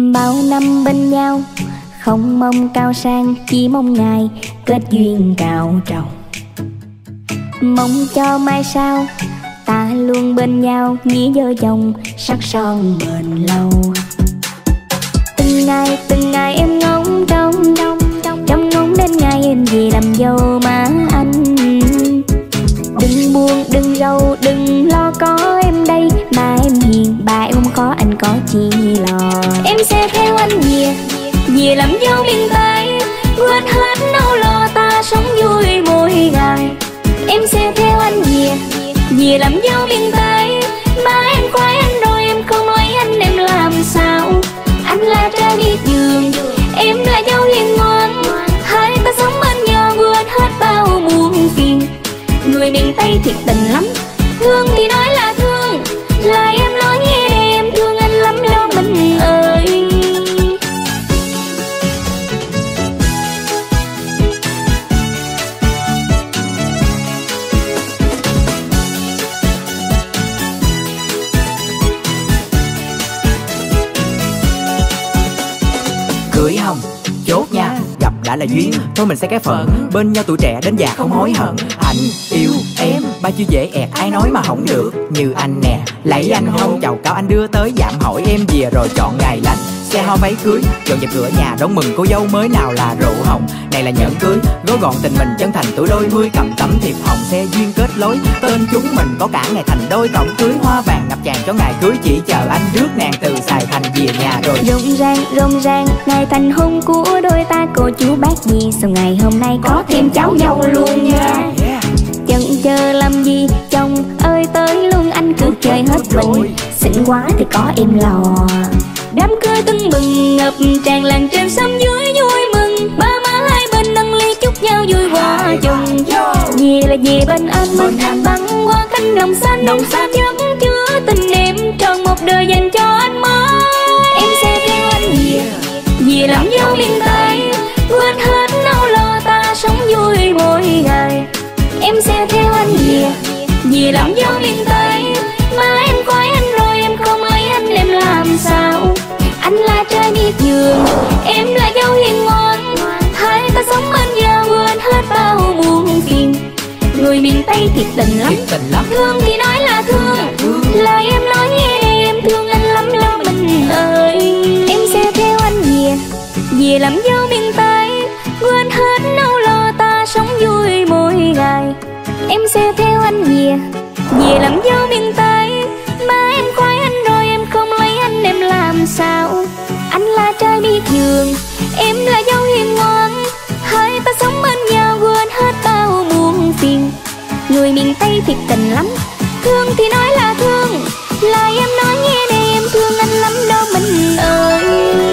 Bao năm bên nhau không mong cao sang, chỉ mong ngày kết duyên cao trầu. Mong cho mai sau ta luôn bên nhau, nghĩa vợ chồng sắc son bền lâu. Từng ngày em ngóng trông ngóng đến ngày em về làm dâu má anh. Đừng buồn đừng rầu đừng lo có em đây, mà em hiền bà em không khó anh có chi lo. Em sẽ theo anh về làm dâu miền Tây, quên hết nỗi lo ta sống vui mỗi ngày. Em sẽ theo anh về làm dâu miền Tây, mà em khoái anh rồi em không nói anh em làm sao. Anh là trai biết giường, em là dâu hiền ngoan, hai ta sống bên nhau quên hết bao muộn phiền. Người miền Tây thiệt tình lắm, thương thì nói là thương, là em nói nghe để em thương anh lắm lo mình ơi. Cưới hồng chốt nha, gặp đã là duyên, thôi mình sẽ cái phận bên nhau tuổi trẻ đến già không hối hận. Anh yêu em ba chữ dễ ẹt ai nói mà không được, như anh nè lấy anh hôn chầu cao anh đưa tới dạm hỏi em về rồi chọn ngày lành. Xe hoa váy cưới dọn dẹp cửa nhà đón mừng cô dâu mới, nào là rượu hồng này là nhẫn cưới, gói gọn tình mình chân thành tuổi đôi mươi, cầm tấm thiệp hồng xe duyên kết lối, tên chúng mình có cả ngày thành đôi, tổng cưới hoa vàng ngập tràn cho ngày cưới, chỉ chờ anh rước nàng từ Sài Thành về nhà rồi. Rộn ràng ngày thành hôn của đôi ta, cô chú bác gì sau ngày hôm nay có thêm cháu dâu luôn nha. Chần chờ làm gì chồng ơi tới luôn, anh cứ chơi hết mình, xinh quá thì có em lò. Đám cưới tưng bừng ngập tràn làng trên xóm dưới vui mừng, ba má hai bên nâng ly chúc nhau vui hòa chồng. Về là về bên anh băng qua cánh đồng xanh chất chứa tình em tròn một đời dành cho anh mới. Em sẽ theo anh về làm dâu miền Tây, quên hết nỗi lo ta sống vui mỗi ngày. Em sẽ theo anh về làm dâu miền Tây, mà em khoái anh rồi em không lấy anh em làm sao. Anh là trai biết giường, em là dâu hiền ngoan, hai ta sống bên nhau quên hết bao muộn phiền. Người miền Tây thiệt tình lắm, thương thì nói là thương, là em nói nghe để em thương anh lắm lo mình ơi. Em sẽ theo anh về làm dâu miền Tây, quên hết nỗi lo ta sống vui mỗi ngày. Em sẽ theo anh về làm dâu miền Tây, mà em khoái anh rồi em không lấy anh em làm sao. Anh là trai biết giường, em là dâu hiền ngoan, hai ta sống bên nhau quên hết bao muộn phiền. Người miền Tây thiệt tình lắm, thương thì nói là thương, là em nói nghe để em thương anh lắm đó mình ơi.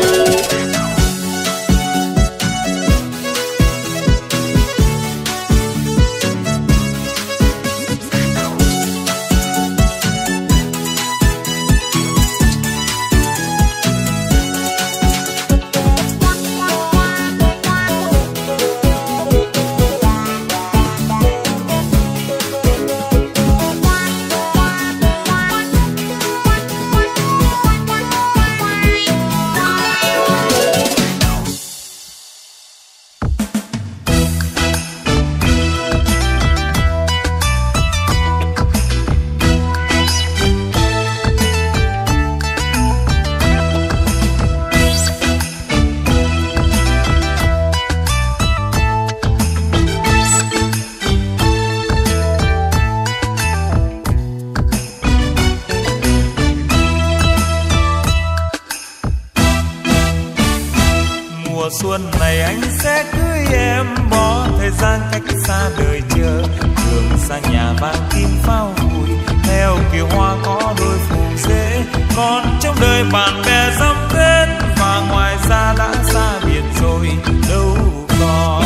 Xuân này anh sẽ cưới em, bỏ thời gian cách xa đời chờ, đường xa nhà vang tim pháo vui, theo kiều hoa có đôi phù rễ, còn trong đời bạn bè dăm tên, và ngoài ra đã xa biệt rồi đâu còn.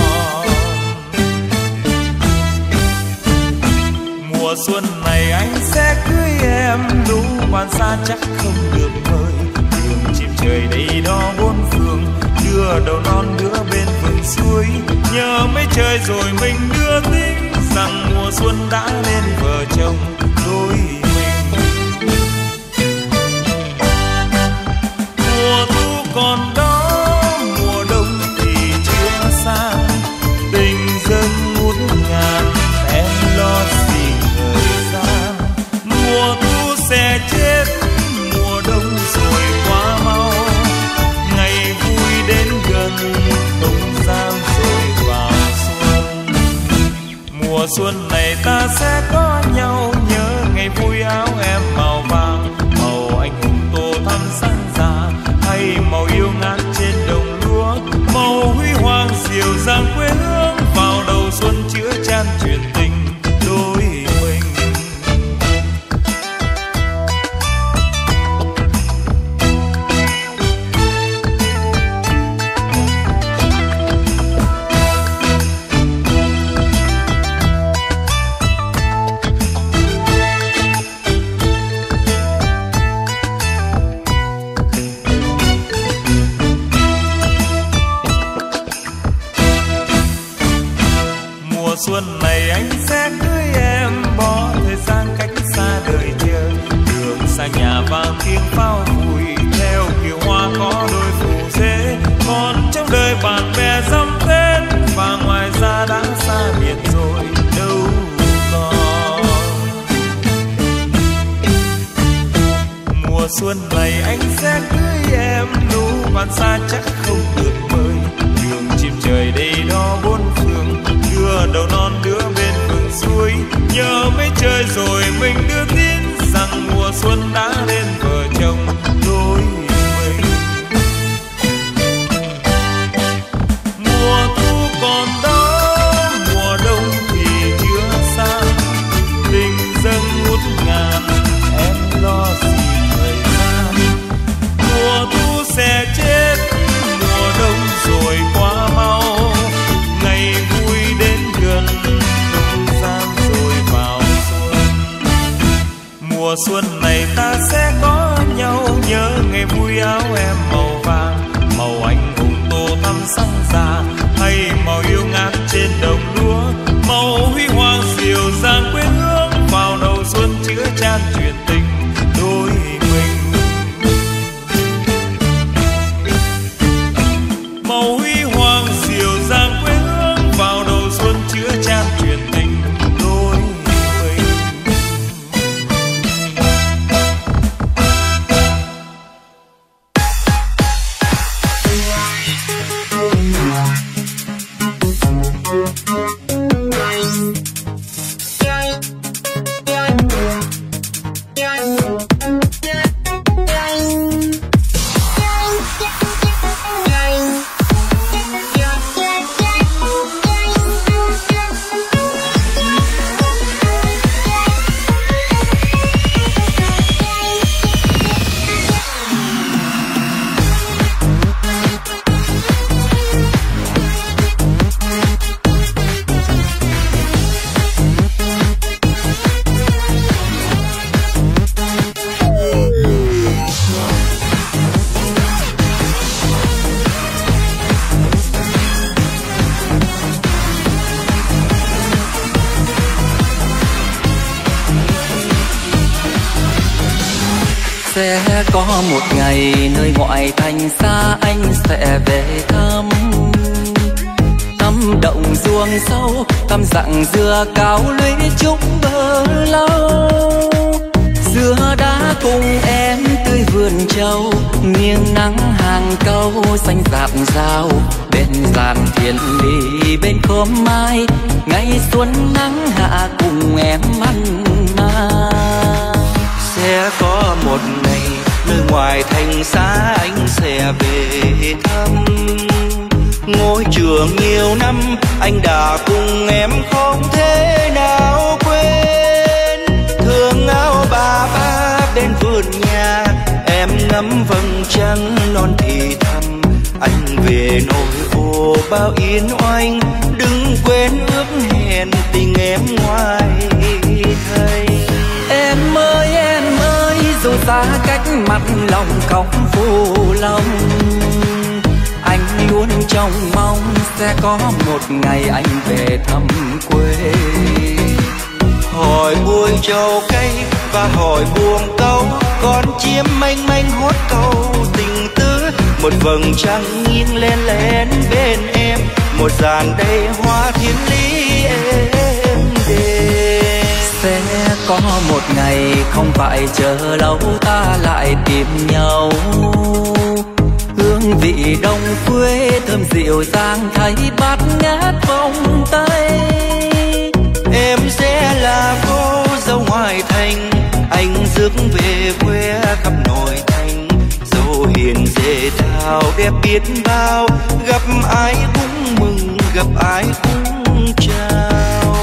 Mùa xuân này anh sẽ cưới em, đủ quan xa chắc không được mời, đường chìm trời đầy đó bốn phương, đưa đầu non đưa bên vườn suối, nhớ mấy trời rồi mình đưa tính rằng mùa xuân đã lên vợ chồng đôi mình. Mùa thu xuân này ta sẽ có nhau, nhớ ngày vui áo em màu vàng, màu anh hùng tô thắm sáng già, hay màu yêu ngát trên đồng lúa, màu huy hoàng dịu dàng quê hương, vào đầu xuân chứa chan truyền tình đôi mình. Xuân này anh sẽ cưới em, bỏ thời gian cách xa đời chờ, đường xa nhà vang tiếng pháo vui, theo kiều hoa có đôi phù dễ, còn trong đời bạn bè dăm tên, và ngoài ra đã xa biệt rồi đâu còn. Mùa xuân này anh sẽ cưới em, nụ bạn xa chắc không được mời, đường chim trời đây đó bốn phương, đưa đầu non đứa bên vườn suối, nhớ mấy trời rồi mình đưa tin rằng mùa xuân đã đến vợ chồng đôi mình. Mùa thu còn đó, mùa đông thì chưa xa, tình dâng ngút ngàn em lo gì thời gian. Mùa thu sẽ chết, mùa đông rồi qua mau, ngày vui đến gần đông gian rồi vào xuân. Mùa xuân này ta sẽ có nhau, nhớ ngày vui áo em màu vàng, màu anh hùng tô thắm sáng già, hay màu yêu ngát trên đồng lúa, màu huy hoàng dịu dàng quê hương, vào đầu xuân chứa chan truyền tình đôi mình. Màu huy hoàng dịu dàng quê hương, vào đầu xuân chứa chan truyền tình đôi mình. Sẽ có một ngày nơi ngoại thành xa anh sẽ về thăm, thăm động ruộng sâu, thăm dặng dừa cao lũy trúc bờ lâu. Dừa đã cùng em tươi vườn trâu, nghiêng nắng hàng câu xanh rạt rào, bên giàn thiền đi bên khóm mai, ngày xuân nắng hạ cùng em ăn mai. Sẽ có một ngày nơi ngoài thành xa anh sẽ về thăm, ngôi trường nhiều năm anh đã cùng em không thể nào quên. Thương áo bà ba bên vườn nhà, em ngắm vầng trăng non thì thầm, anh về nỗi ô bao yên oanh, đừng quên ước hẹn tình em ngoài thầy. Em ơi dù xa cách mặt lòng không phụ lòng, anh luôn trông mong sẽ có một ngày anh về thăm quê. Hỏi bụi trầu cây và hỏi buông câu, con chim mênh mênh hót câu tình tứ, một vầng trăng nghiêng lên lên bên em, một dàn đầy hoa thiên lý em đêm. Sẽ có một ngày không phải chờ lâu ta lại tìm nhau, hương vị đông quê thơm dịu dàng thấy bát ngát vòng tay. rước về quê khắp nội thành. Dẫu hiền dễ thao đẹp biết bao, gặp ai cũng mừng, gặp ai cũng chào.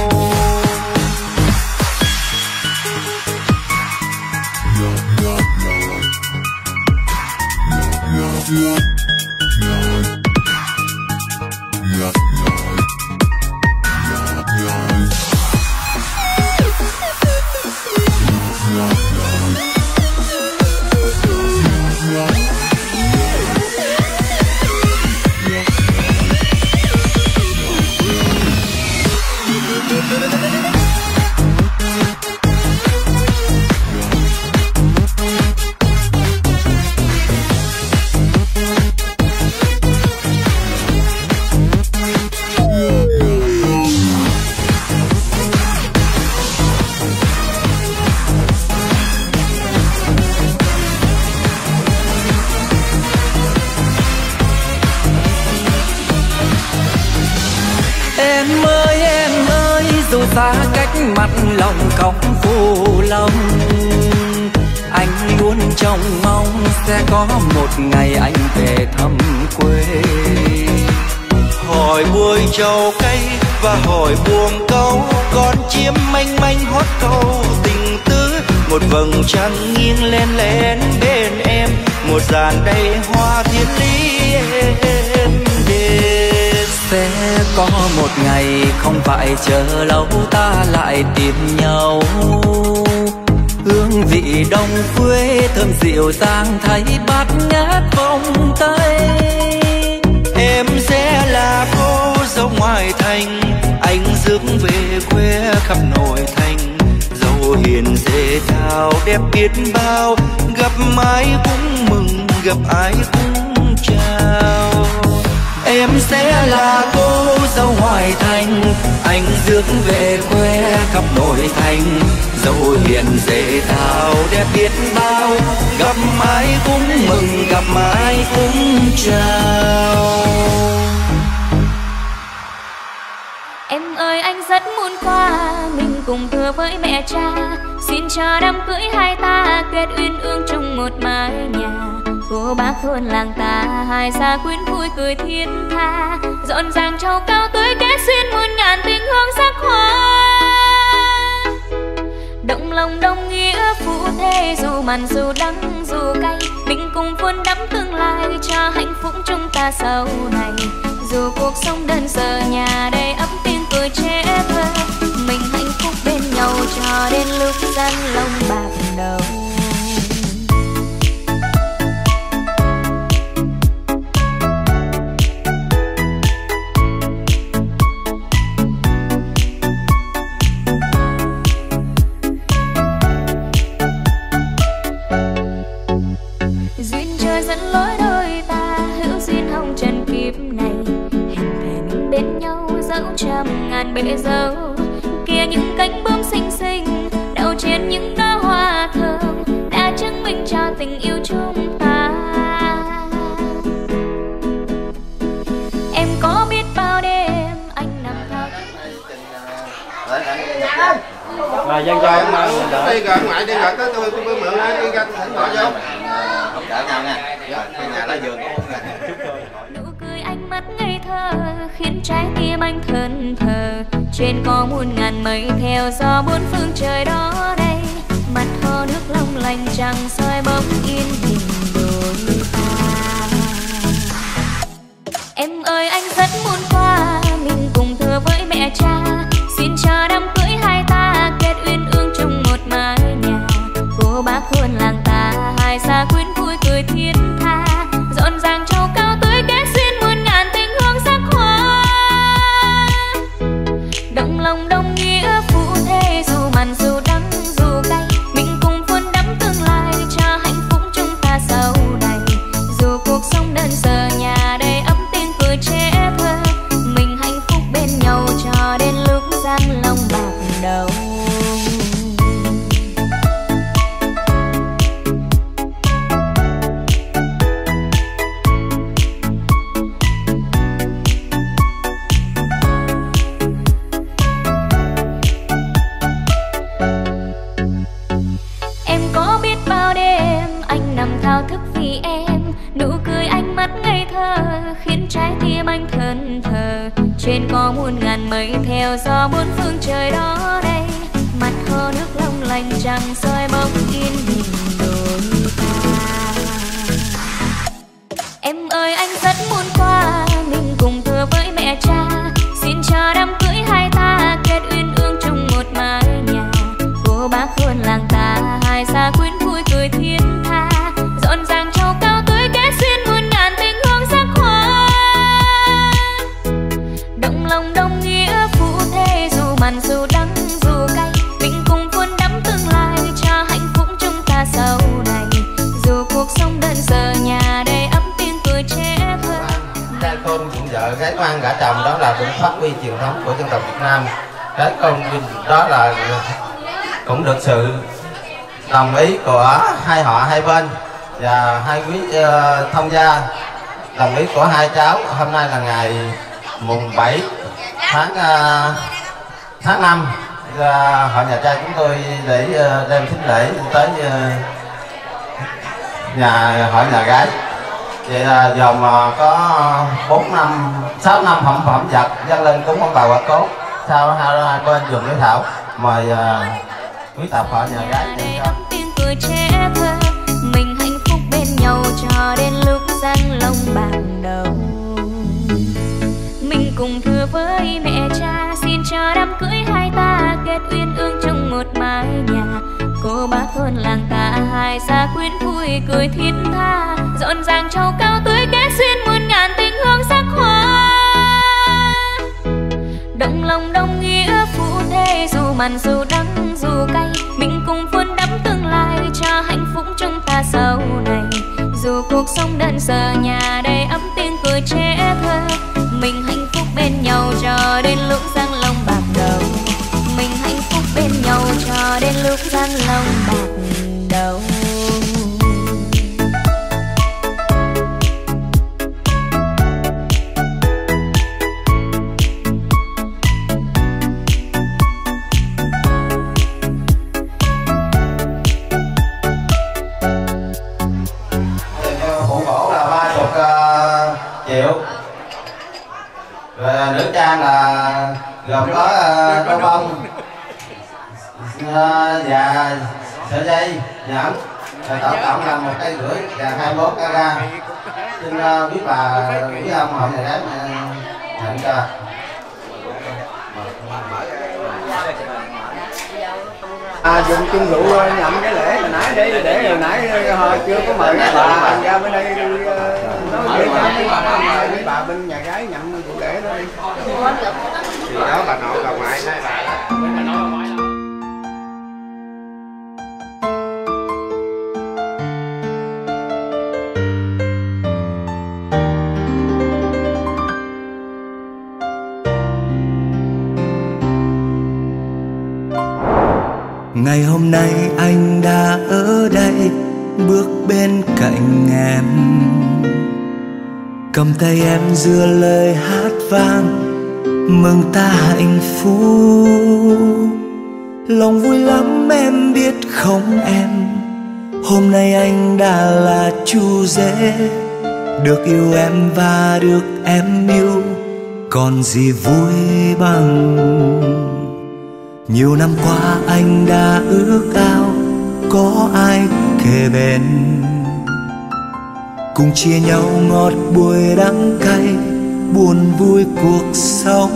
Xa cách mặt lòng cong phù lòng, anh luôn trông mong sẽ có một ngày anh về thăm quê. Hỏi buổi trầu cây và hỏi buồng câu, con chim manh manh hót câu tình tứ. Một vầng trăng nghiêng lên lên bên em, một dàn đầy hoa thiên lý êm đềm. Sẽ có một ngày không phải chờ lâu ta lại tìm nhau. Hương vị đông quê thơm dịu dàng thấy bát ngát vòng tay. Em sẽ là cô dâu ngoại thành, anh rước về quê khắp nội thành. Dẫu hiền dễ thao đẹp biết bao, gặp ai cũng mừng, gặp ai cũng chào. Em sẽ là cô dâu ngoại thành, anh rước về quê khắp nội thành. Dẫu hiền dễ thao đẹp biết bao, gặp ai cũng mừng, gặp ai cũng chào. Em ơi anh rất muốn qua, mình cùng thưa với mẹ cha. Xin cho đám cưới hai ta kết uyên ương trong một mái nhà. Cô bác thôn làng ta hai xa quyến vui cười thiên tha. Rộn ràng trầu cao tới kết duyên muôn ngàn tình hương sắc hoa. Động lòng đồng nghĩa phụ thê, dù mặn dù đắng dù cay. Mình cùng vun đắm tương lai cho hạnh phúc chúng ta sau này. Dù cuộc sống đơn sơ nhà đầy ấm tiếng cười trẻ thơ, mình hạnh phúc bên nhau cho đến lúc gian lông bạc đầu. Duyên trời dẫn lối đôi ta, hữu duyên hồng trần kiếp này. Hình thể mình bên nhau dẫu trăm ngàn bể dâu. Kia những cánh bướm xinh xinh đậu trên những đóa hoa thơm, đã chứng minh cho tình yêu chúng ta. Em có biết bao đêm anh nằm thao là dân cho em đi rồi ngoại đi rồi tới tôi mượn ai đi ra thỉnh gọi vô. không đỡ nhau nha. Cái nhà lá vườn nụ cười ánh mắt ngây thơ khiến trái tim anh thẫn thờ. Trên có muôn ngàn mây theo gió bốn phương trời đó đây. Mặt hồ nước long lanh trăng soi bóng yên bình đôi ta. Em ơi anh rất muốn qua, mình cùng thưa với mẹ cha. Xin cho đám cưới hai ta kết uyên ương trong một mái nhà. Cô bác thôn làng ta hai xa quyến vui cười thiên tha. Rộn ràng trầu cao tới kết duyên muôn ngàn tình hương sắc hoa. Động lòng đồng nghĩa phụ thê, dù mặn dù đắng dù cay. Mình cùng vun đắm tương lai cho hạnh phúc chúng ta sau trên có muôn ngàn mây theo gió bốn phương trời đó đây. Mặt hồ nước long lanh trăng soi bóng yên bình đôi ta. Em ơi anh rất muốn qua mình cùng thưa với mẹ cha, xin cho đám cưới hai ta kết uyên ương chung một mái nhà. Cô bác thôn làng ta hai xa quyến vui cười thiên tha, rộn ràng trầu cao tươi kết duyên muôn ngàn tình hương sắc hoa. Động lòng đồng nghĩa phú thế dù mặn dù đắng dù cay, mình cùng vun đắm tương lai cho hạnh phúc chúng ta sau này. Dù cuộc sống đơn sơ nhà đầy ấm tiếng cười trẻ thơ. Trai tôn dựng vợ gái ngoan gả chồng đó là cũng phát huy truyền thống của dân tộc Việt Nam. Cái công đó là cũng được sự đồng ý của hai họ hai bên và hai quý thông gia đồng ý của hai cháu. Hôm nay là ngày mùng 7 tháng 5, họ nhà trai chúng tôi để đem thính lễ tới nhà họ nhà gái. Vậy là dòm có 6 năm phẩm vật dâng lên cúng ông bà Quả Cốt. Sau hai bên dùng cái thảo mời quý tộc họ nhà gái. Tiếng cười trẻ thơ, mình hạnh phúc bên nhau cho đến lúc răng long bạc đầu. Mình cùng thưa với mẹ cha, xin cho đám cưới hai ta kết uyên ương trong một mái nhà. Cô bác thôn làng ta hai xa quyến vui cười thiết tha, rộn ràng trầu cao tươi kết duyên muôn ngàn tình hương sắc hoa. Động lòng đồng nghĩa phú thế dù mặn dù đắng dù cay, mình cùng vun đắm tương lai cho hạnh phúc chúng ta sau này. Dù cuộc sống đơn sơ nhà đầy ấm tiếng cười trẻ thơ, mình hạnh phúc bên nhau cho đến lúc răng long bạc đầu. Mình hạnh phúc bên nhau cho đến lúc răng long bạc đầu. Phụ gỗ là 30 triệu. Rồi nữ trang là gồm có đôi bông và sợi dây nhẫn, rồi tổng cộng là 1,5 cây và 21 carat. Xin quý bà quý ông họ nhà gái nhận cho. Dùng chung rượu nhậm cái lễ hồi nãy để hồi nãy chưa có mời bà ra bên đây nói với bà bên nhà gái nhậm rượu lễ đó đi. Thì đó bà nội bà ngoại hai bà đó. Ngày hôm nay anh đã ở đây bước bên cạnh em, cầm tay em giữa lời hát vang mừng ta hạnh phúc. Lòng vui lắm em biết không em, hôm nay anh đã là chú rể, được yêu em và được em yêu, còn gì vui bằng. Nhiều năm qua anh đã ước ao có ai kề bên, cùng chia nhau ngọt bùi đắng cay, buồn vui cuộc sống.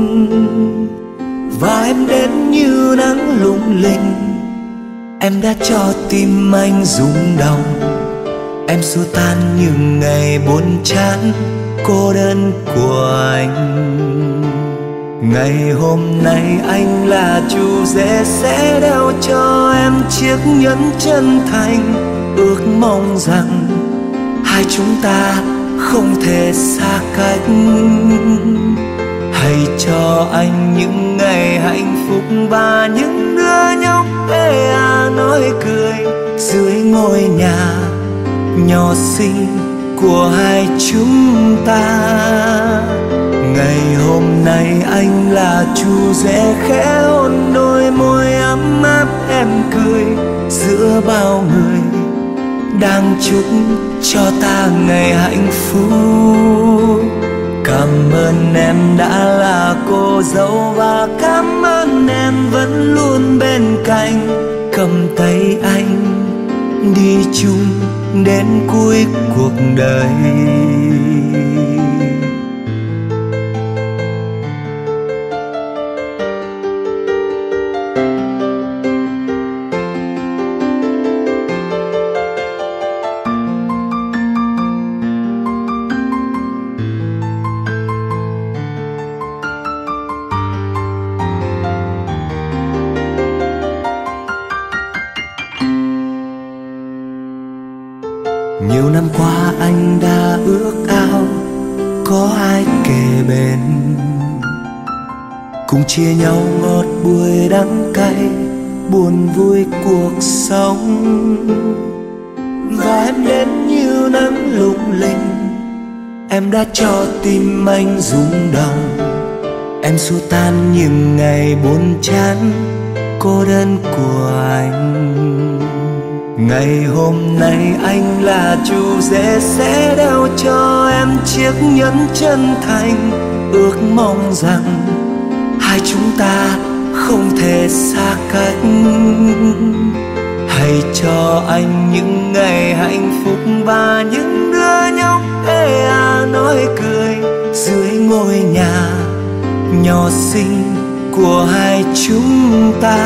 Và em đến như nắng lung linh, em đã cho tim anh rung động. Em xua tan những ngày buồn chán cô đơn của anh. Ngày hôm nay anh là chú rể sẽ đeo cho em chiếc nhẫn chân thành, ước mong rằng hai chúng ta không thể xa cách. Hãy cho anh những ngày hạnh phúc và những đứa nhóc ê nói cười dưới ngôi nhà nhỏ xinh của hai chúng ta. Ngày hôm nay anh là chú rể khẽ hôn đôi môi ấm áp em cười giữa bao người đang chúc cho ta ngày hạnh phúc. Cảm Cảm ơn em đã là cô dâu và cảm ơn em vẫn luôn bên cạnh, cầm tay anh đi chung đến cuối cuộc đời. Nhiều năm qua anh đã ước ao có ai kề bên, cùng chia nhau ngọt bùi đắng cay, buồn vui cuộc sống. Và em đến như nắng lung linh, em đã cho tim anh rung động. Em xua tan những ngày buồn chán cô đơn của anh. Ngày hôm nay anh là chủ rể sẽ đeo cho em chiếc nhẫn chân thành, ước mong rằng hai chúng ta không thể xa cách. Hãy cho anh những ngày hạnh phúc và những đứa nhóc ê à nói cười dưới ngôi nhà nhỏ xinh của hai chúng ta.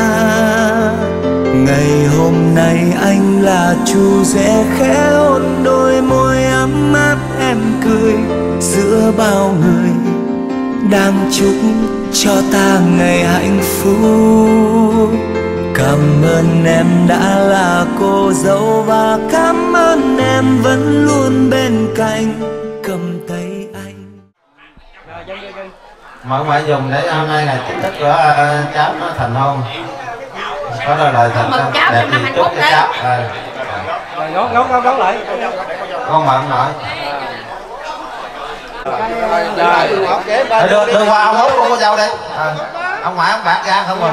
Ngày hôm nay anh là chủ rể khẽ hôn đôi môi ấm áp em cười giữa bao người đang chúc cho ta ngày hạnh phúc. Cảm ơn em đã là cô dâu và cảm ơn em vẫn luôn bên cạnh, cầm tay anh. Mọi ngoại dùng để hôm nay là chính thức của cháu nó thành hôn. Có lời thật đẹp gì chúc cho cháu. Ngón lại. Con mận nội. Đưa qua ông út của cô dâu đi. Ông ngoại ông bạc ra không rồi.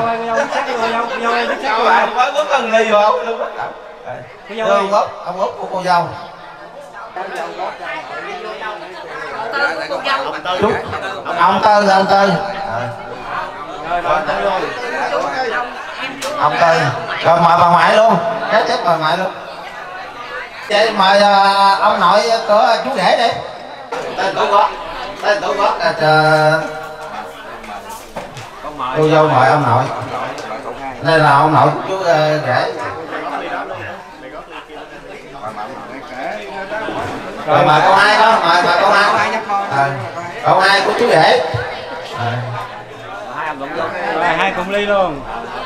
Ông mới bước cần ly vô. Đưa ông út của cô dâu. Ông Tư. Ông Tư. Rồi mời bà ngoại luôn. Kế tiếp bà ngoại luôn. Vậy mời ông nội của chú rể đi. Tên tuổi gót. Cô dâu mời ông nội. Đây là ông nội của chú rể. Rồi mời con hai đó, mời con hai. Con hai của chú rể. Hai cùng ly luôn.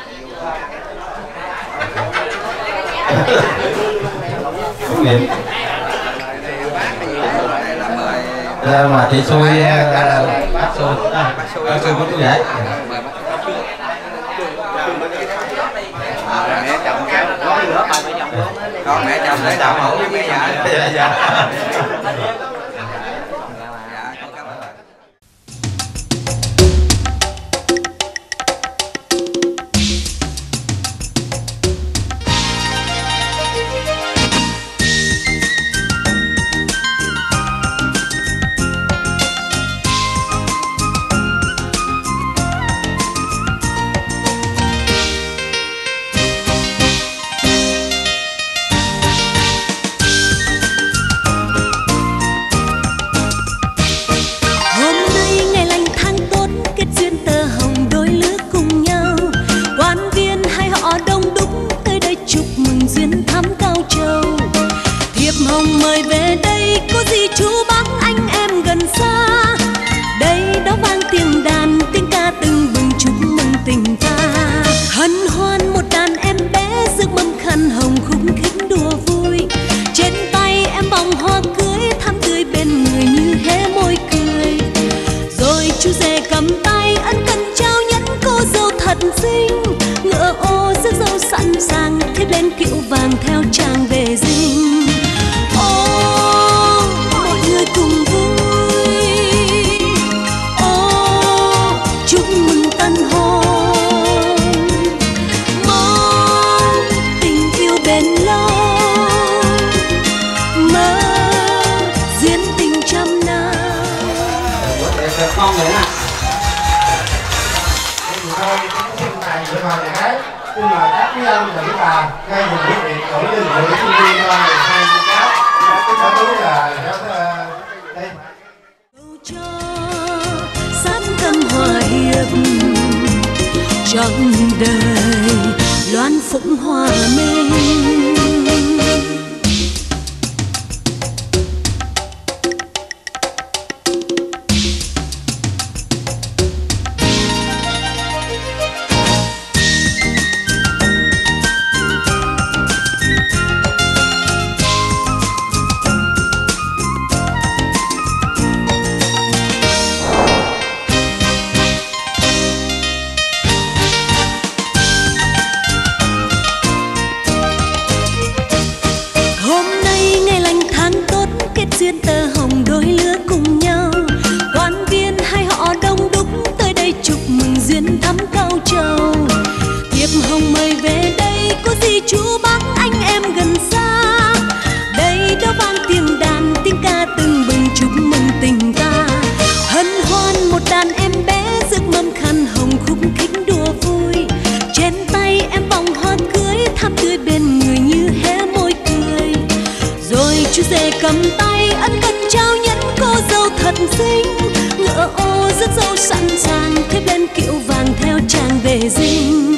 Mà chị xui bác xui của chú rể. Con mẹ chồng để đạo mẫu với mẹ vợ. ngay một quyết định đổi lên giữa sinh viên hai cô cháu. Cái cháu đúng là đây. Sát tâm hòa hiệp trọn đời loan phụng hòa minh. Duyên tơ hồng đôi lứa cùng nhau, đoàn viên hai họ đông đúc tới đây chúc mừng duyên thắm cao trầu. Thiệp hồng mời về đây có gì chú bác anh em gần xa, đây đó vang tiếng đàn tiếng ca từng bừng chúc mừng tình ta. Hân hoan một đàn em bé rước mâm khăn hồng khúc khích đùa vui, trên tay em vòng hoa cưới thắm tươi bên người như hé môi cười. Rồi chú rể cầm tay ân cần trao nhẫn cô dâu thật xinh, ngựa ô rước dâu sẵn sàng thép lên kiệu vàng theo chàng về dinh.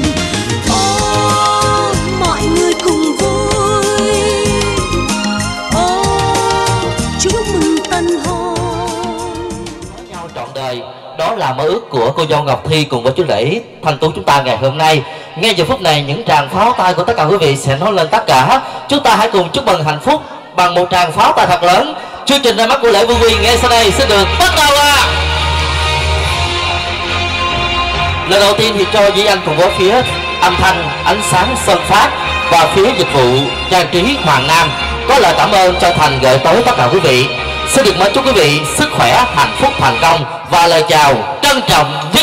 Ô mọi người cùng vui, ô chúc mừng tân hôn. Nhau trọn đời, đó là mơ ước của cô dâu Ngọc Thi cùng với chú rể Thanh Tú chúng ta ngày hôm nay. Ngay giờ phút này những tràng pháo tay của tất cả quý vị sẽ nói lên tất cả. Chúng ta hãy cùng chúc mừng hạnh phúc bằng một tràng pháo tay thật lớn. Chương trình ra mắt của lễ vui vui ngay sau đây sẽ được bắt đầu ạ. Lần đầu tiên thì cho Duy Anh cùng với phía âm thanh, ánh sáng, Sơn Phát và phía dịch vụ trang trí Hoàng Nam có lời cảm ơn chân thành gửi tới tất cả quý vị. Xin được mến chúc quý vị sức khỏe, hạnh phúc, thành công và lời chào trân trọng nhất.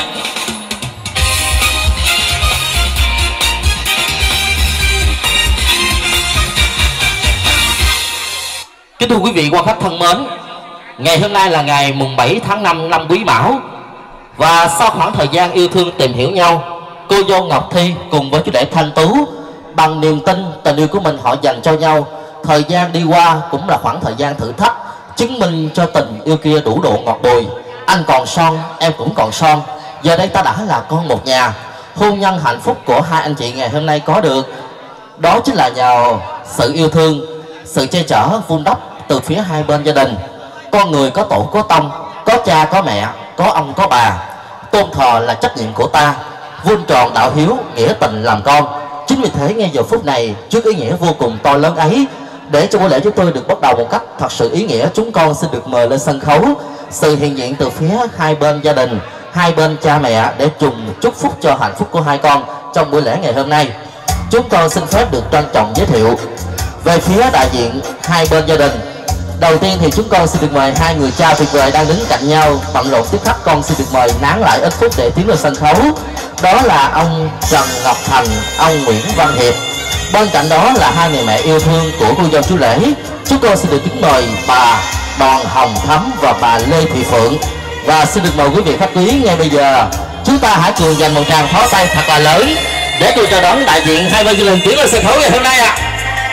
Kính thưa quý vị quan khách thân mến, ngày hôm nay là ngày mùng 7 tháng 5 năm Quý Mão. Và sau khoảng thời gian yêu thương tìm hiểu nhau, cô dâu Ngọc Thi cùng với chú rể Thanh Tú bằng niềm tin, tình yêu của mình họ dành cho nhau. Thời gian đi qua cũng là khoảng thời gian thử thách, chứng minh cho tình yêu kia đủ độ ngọt bùi. Anh còn son, em cũng còn son, giờ đây ta đã là con một nhà. Hôn nhân hạnh phúc của hai anh chị ngày hôm nay có được, đó chính là nhờ sự yêu thương, sự che chở vun đắp từ phía hai bên gia đình. Con người có tổ có tông, có cha có mẹ, có ông có bà. Tôn thờ là trách nhiệm của ta, vun tròn đạo hiếu, nghĩa tình làm con. Chính vì thế ngay giờ phút này, trước ý nghĩa vô cùng to lớn ấy, để cho buổi lễ chúng tôi được bắt đầu một cách thật sự ý nghĩa, chúng con xin được mời lên sân khấu sự hiện diện từ phía hai bên gia đình, hai bên cha mẹ để chung chúc phúc cho hạnh phúc của hai con trong buổi lễ ngày hôm nay. Chúng con xin phép được trân trọng giới thiệu về phía đại diện hai bên gia đình. Đầu tiên thì chúng con xin được mời hai người cha tuyệt vời đang đứng cạnh nhau bận rộn tiếp khách. Con xin được mời nán lại ít phút để tiến lên sân khấu. Đó là ông Trần Ngọc Thành, ông Nguyễn Văn Hiệp. Bên cạnh đó là hai người mẹ yêu thương của cô dâu chú rể. Chúng con xin được kính mời bà Đoàn Hồng Thắm và bà Lê Thị Phượng. Và xin được mời quý vị khách quý ngay bây giờ chúng ta hãy cùng dành một tràng pháo tay thật là lớn để cùng chào đón đại diện hai bên gia đình tiến lên sân khấu ngày hôm nay ạ.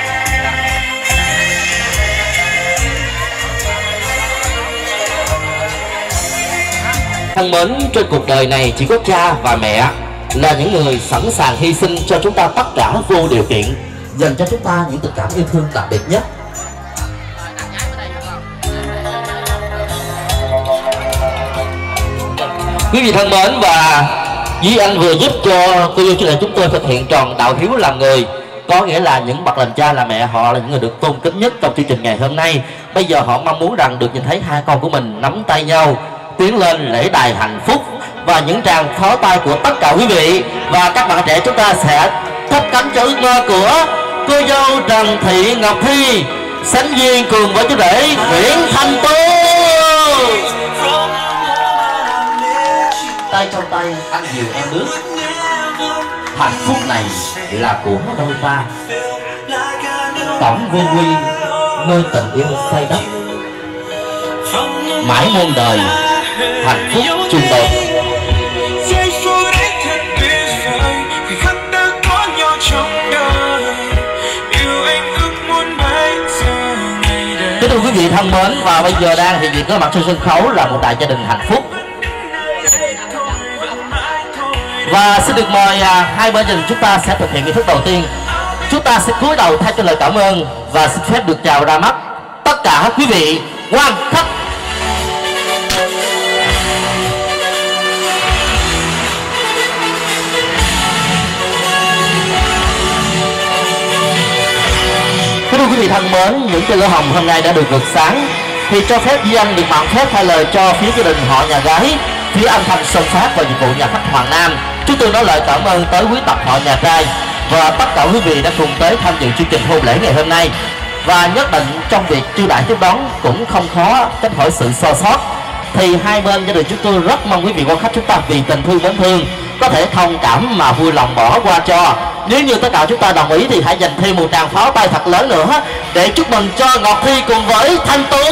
Thân mến, trên cuộc đời này chỉ có cha và mẹ là những người sẵn sàng hy sinh cho chúng ta tất cả vô điều kiện, dành cho chúng ta những tình cảm yêu thương đặc biệt nhất. Quý vị thân mến, và Duy Anh vừa giúp cho cô dâu chú rể chúng tôi thực hiện tròn đạo hiếu làm người, có nghĩa là những bậc làm cha làm mẹ họ là những người được tôn kính nhất trong chương trình ngày hôm nay. Bây giờ họ mong muốn rằng được nhìn thấy hai con của mình nắm tay nhau tiến lên lễ đài hạnh phúc, và những tràng pháo tay của tất cả quý vị và các bạn trẻ chúng ta sẽ thắp cánh cho ước mơ của cô dâu Trần Thị Ngọc Thi sánh duyên cùng với chú rể Nguyễn Thanh Tú. Tay trong tay anh dìu em bước, hạnh phúc này là của đôi ta. Tổng vô quy nơi tình yêu xây đắp, mãi muôn đời hạnh phúc chung đời. Giây phút ấy thật tuyệt vời, khi khắc đã có nhau trong đời. vị thân mến, và bây giờ đang hiện diện có mặt trên sân khấu là một đại gia đình hạnh phúc. Và xin được mời hai bên gia đình chúng ta sẽ thực hiện nghi thức đầu tiên. Chúng ta sẽ cúi đầu thay cho lời cảm ơn và xin phép được chào ra mắt tất cả quý vị quan khách. Thưa quý vị thân mến, những cây lửa hồng hôm nay đã được rực sáng, thì cho phép Duy Anh được mạn phép thay lời cho phía gia đình họ nhà gái, phía âm thanh Sơn Phát và dịch vụ nhà khách Hoàng Nam. Chúng tôi nói lời cảm ơn tới quý tập họ nhà trai và tất cả quý vị đã cùng tới tham dự chương trình hôn lễ ngày hôm nay. Và nhất định trong việc chiêu đãi tiếp đón cũng không khó tránh khỏi sự so sót, thì hai bên gia đình chúng tôi rất mong quý vị quan khách chúng ta vì tình thương mến thương có thể thông cảm mà vui lòng bỏ qua cho. Nếu như tất cả chúng ta đồng ý thì hãy dành thêm một tràng pháo tay thật lớn nữa để chúc mừng cho Ngọc Thi cùng với Thanh Tú.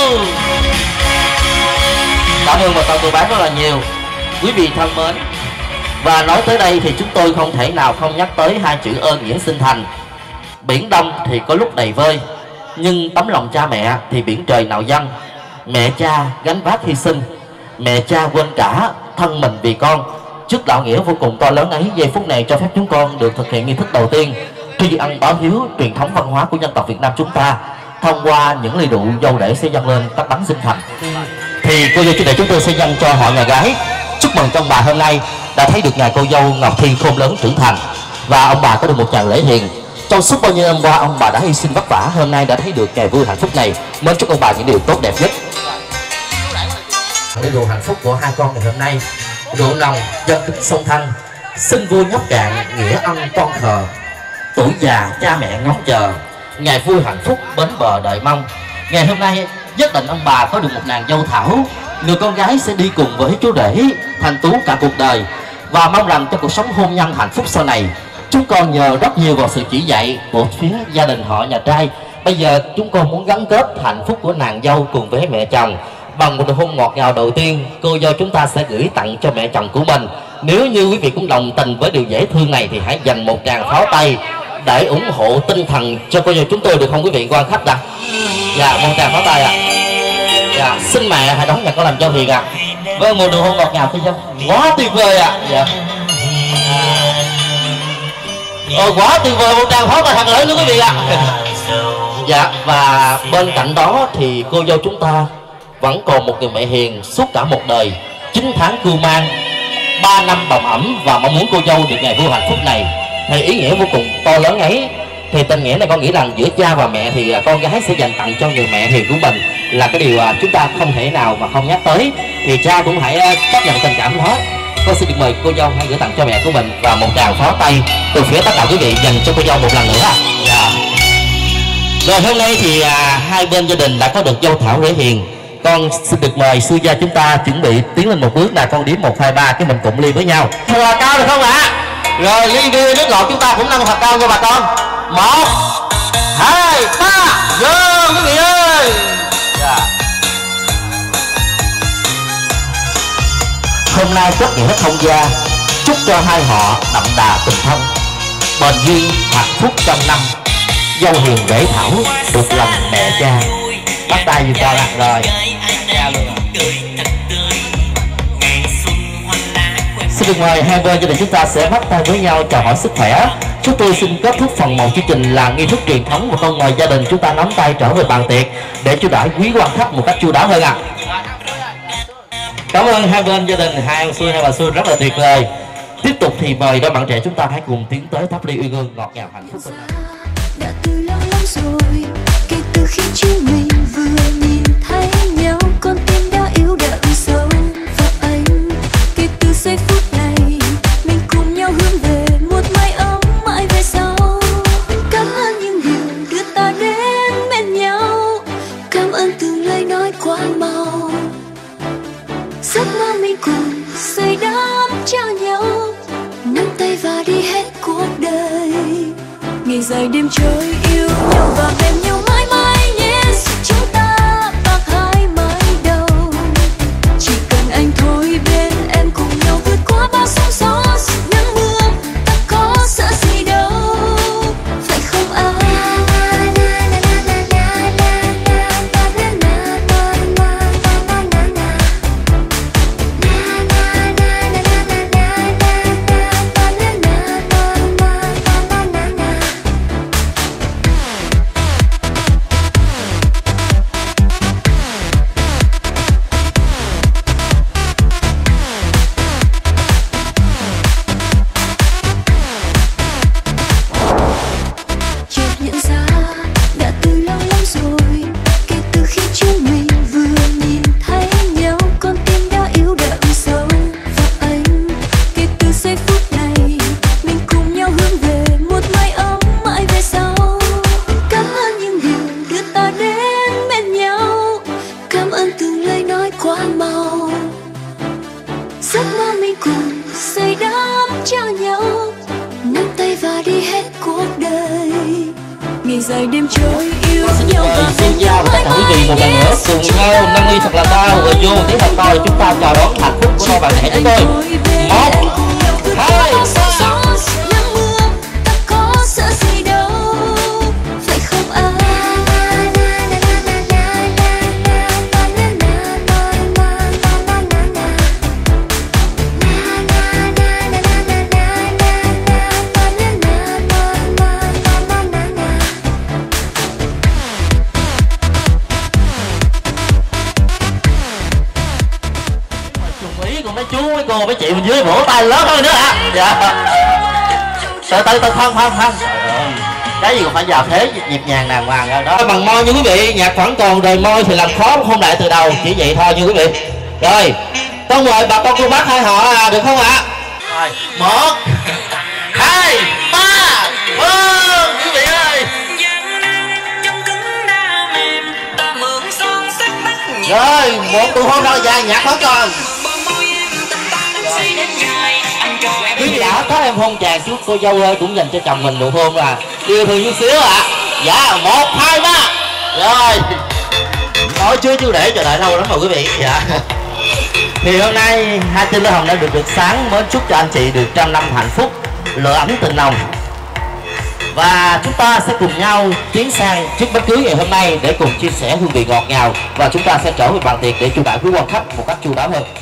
Cảm ơn và tặng tôi bán rất là nhiều quý vị thân mến. Và nói tới đây thì chúng tôi không thể nào không nhắc tới hai chữ ơn nghĩa sinh thành. Biển Đông thì có lúc đầy vơi, nhưng tấm lòng cha mẹ thì biển trời nào dâng. Mẹ cha gánh vác hy sinh, mẹ cha quên cả thân mình vì con. Trước đạo nghĩa vô cùng to lớn ấy, giây phút này cho phép chúng con được thực hiện nghi thức đầu tiên tri ân báo hiếu truyền thống văn hóa của dân tộc Việt Nam chúng ta thông qua những ly rượu dâu để sẽ dâng lên các bánh sinh thành. Thì cô dâu chú rể chúng tôi sẽ dâng cho họ nhà gái. Chúc mừng trong bà hôm nay đã thấy được ngày cô dâu Ngọc Thi khôn lớn trưởng thành, và ông bà có được một tràng lễ hiền. Trong suốt bao nhiêu năm qua ông bà đã hy sinh vất vả, hôm nay đã thấy được ngày vui hạnh phúc này. Mến chúc ông bà những điều tốt đẹp nhất. Để rượu hạnh phúc của hai con ngày hôm nay, rượu nồng dân tính sông Thanh, xin vua nhóc cạn nghĩa ân con khờ, tuổi già cha mẹ ngóng chờ, ngày vui hạnh phúc bến bờ đợi mong. Ngày hôm nay nhất định ông bà có được một nàng dâu thảo, người con gái sẽ đi cùng với chú rể Thanh Tú cả cuộc đời, và mong rằng trong cuộc sống hôn nhân hạnh phúc sau này chúng con nhờ rất nhiều vào sự chỉ dạy của phía gia đình họ nhà trai. Bây giờ chúng con muốn gắn kết hạnh phúc của nàng dâu cùng với mẹ chồng bằng một nụ hôn ngọt ngào đầu tiên. Cô dâu chúng ta sẽ gửi tặng cho mẹ chồng của mình. Nếu như quý vị cũng đồng tình với điều dễ thương này thì hãy dành một tràng pháo tay để ủng hộ tinh thần cho cô dâu chúng tôi được không quý vị quan khách ạ? Dạ, một tràng pháo tay ạ. Dạ, xin mẹ hãy đón nhận con làm dâu hiền ạ. Vâng, một nụ hôn ngọt ngào cô dâu quá tuyệt vời ạ. Dạ. Quá tuyệt vời, một tràng pháo tay thật lớn nữa quý vị ạ. Dạ, và bên cạnh đó thì cô dâu chúng ta vẫn còn một người mẹ hiền suốt cả một đời, 9 tháng cưu mang, 3 năm bồng ẩm, và mong muốn cô dâu được ngày vui hạnh phúc này. Thì ý nghĩa vô cùng to lớn ấy, thì tình nghĩa này con nghĩ rằng giữa cha và mẹ thì con gái sẽ dành tặng cho người mẹ hiền của mình là cái điều chúng ta không thể nào mà không nhắc tới. Thì cha cũng hãy chấp nhận tình cảm đó. Con xin được mời cô dâu hãy gửi tặng cho mẹ của mình và một tràng pháo tay từ phía tất cả quý vị dành cho cô dâu một lần nữa. Dạ. Rồi hôm nay thì hai bên gia đình đã có được dâu thảo rể hiền. Con xin được mời sư gia chúng ta chuẩn bị tiến lên một bước là con đếm 1, 2, 3 cái mình cụng ly với nhau. Thật cao được không ạ? Rồi ly bia nước ngọt chúng ta cũng nâng thật cao nha bà con. 1, 2, 3, vô quý vị ơi. Yeah. Hôm nay kết nghĩa thông gia, chúc cho hai họ đậm đà tình thân, bền duyên hạnh phúc trăm năm, dâu hiền rể thảo được lòng mẹ cha. Bắt tay vừa cho lạc rồi. Xin được mời hai bên gia đình chúng ta sẽ bắt tay với nhau chào hỏi sức khỏe. Chúng tôi xin kết thúc phần 1 chương trình là nghi thức truyền thống, và con mời gia đình chúng ta nắm tay trở về bàn tiệc để chiêu đãi quý quan khách một cách chu đáo hơn ạ. Cảm ơn hai bên gia đình, hai ông xui hai bà xui rất là tuyệt vời. Tiếp tục thì mời đôi bạn trẻ chúng ta hãy cùng tiến tới thắp ly uy ngưỡng ngọt ngào hạnh phúc. Đã từ lâu lắm rồi, kể từ khi chúng mình vừa nhìn thấy nhau, con tim đã yếu đậm sâu vào anh. Kể từ giây phút này, mình cùng nhau hướng về một mái ấm mãi về sau. Cảm ơn những điều đưa ta đến bên nhau, cảm ơn từng lời nói quá mau. Giấc mơ mình cùng xây đắp cho nhau, nắm tay và đi hết cuộc đời. Ngày dài đêm trôi yêu nhau và bên nhau mãi mãi nhé. Chúng ta bạc hai mái đầu, chỉ cần anh thôi bên em cùng nhau vượt qua bao sóng gió nắng mưa. Ta có sợ gì đâu, phải không anh? quá mau. Giấc mơ mình cùng xây đắp cho nhau, nắm tay và đi hết cuộc đời. Ngày dài đêm trôi yêu nhau và xin chào tất cả quý vị một lần nữa cùng nhau nâng ly thật là cao và vô tiếng thật to, chúng ta chào đón hạnh phúc của đôi bạn trẻ chúng tôi. 1, 2, 3. Mấy chú mấy cô mấy chị bên dưới vỗ tay lớn hơn nữa hả? Dạ. Từ khoan cái gì cũng phải vào thế nhịp nhàng đàng hoàng rồi đó. Bằng môi như quý vị, nhạc vẫn còn đời môi thì làm khó không lại từ đầu, chỉ vậy thôi như quý vị. Rồi con mời bà con cô bác hai họ được không ạ? 1, 2, 3. Vâng quý vị ơi. Rồi một tụ hôn đôi dài nhạc vẫn còn. Quý vị đã có em hôn chàng chút cô dâu ơi cũng dành cho chồng mình nụ hôn là yêu thương chút xíu ạ. Dạ 1, 2, 3. Rồi nói chưa để chờ đợi lâu lắm rồi quý vị. Dạ. Thì hôm nay hai Trinh Lê Hồng đã được sáng mến chúc cho anh chị được 100 năm hạnh phúc, lửa ấm tình nồng. Và chúng ta sẽ cùng nhau tiến sang chiếc bánh cưới ngày hôm nay để cùng chia sẻ hương vị ngọt ngào, và chúng ta sẽ trở về bàn tiệc để chu đãi quý quan khách một cách chu đáo hơn.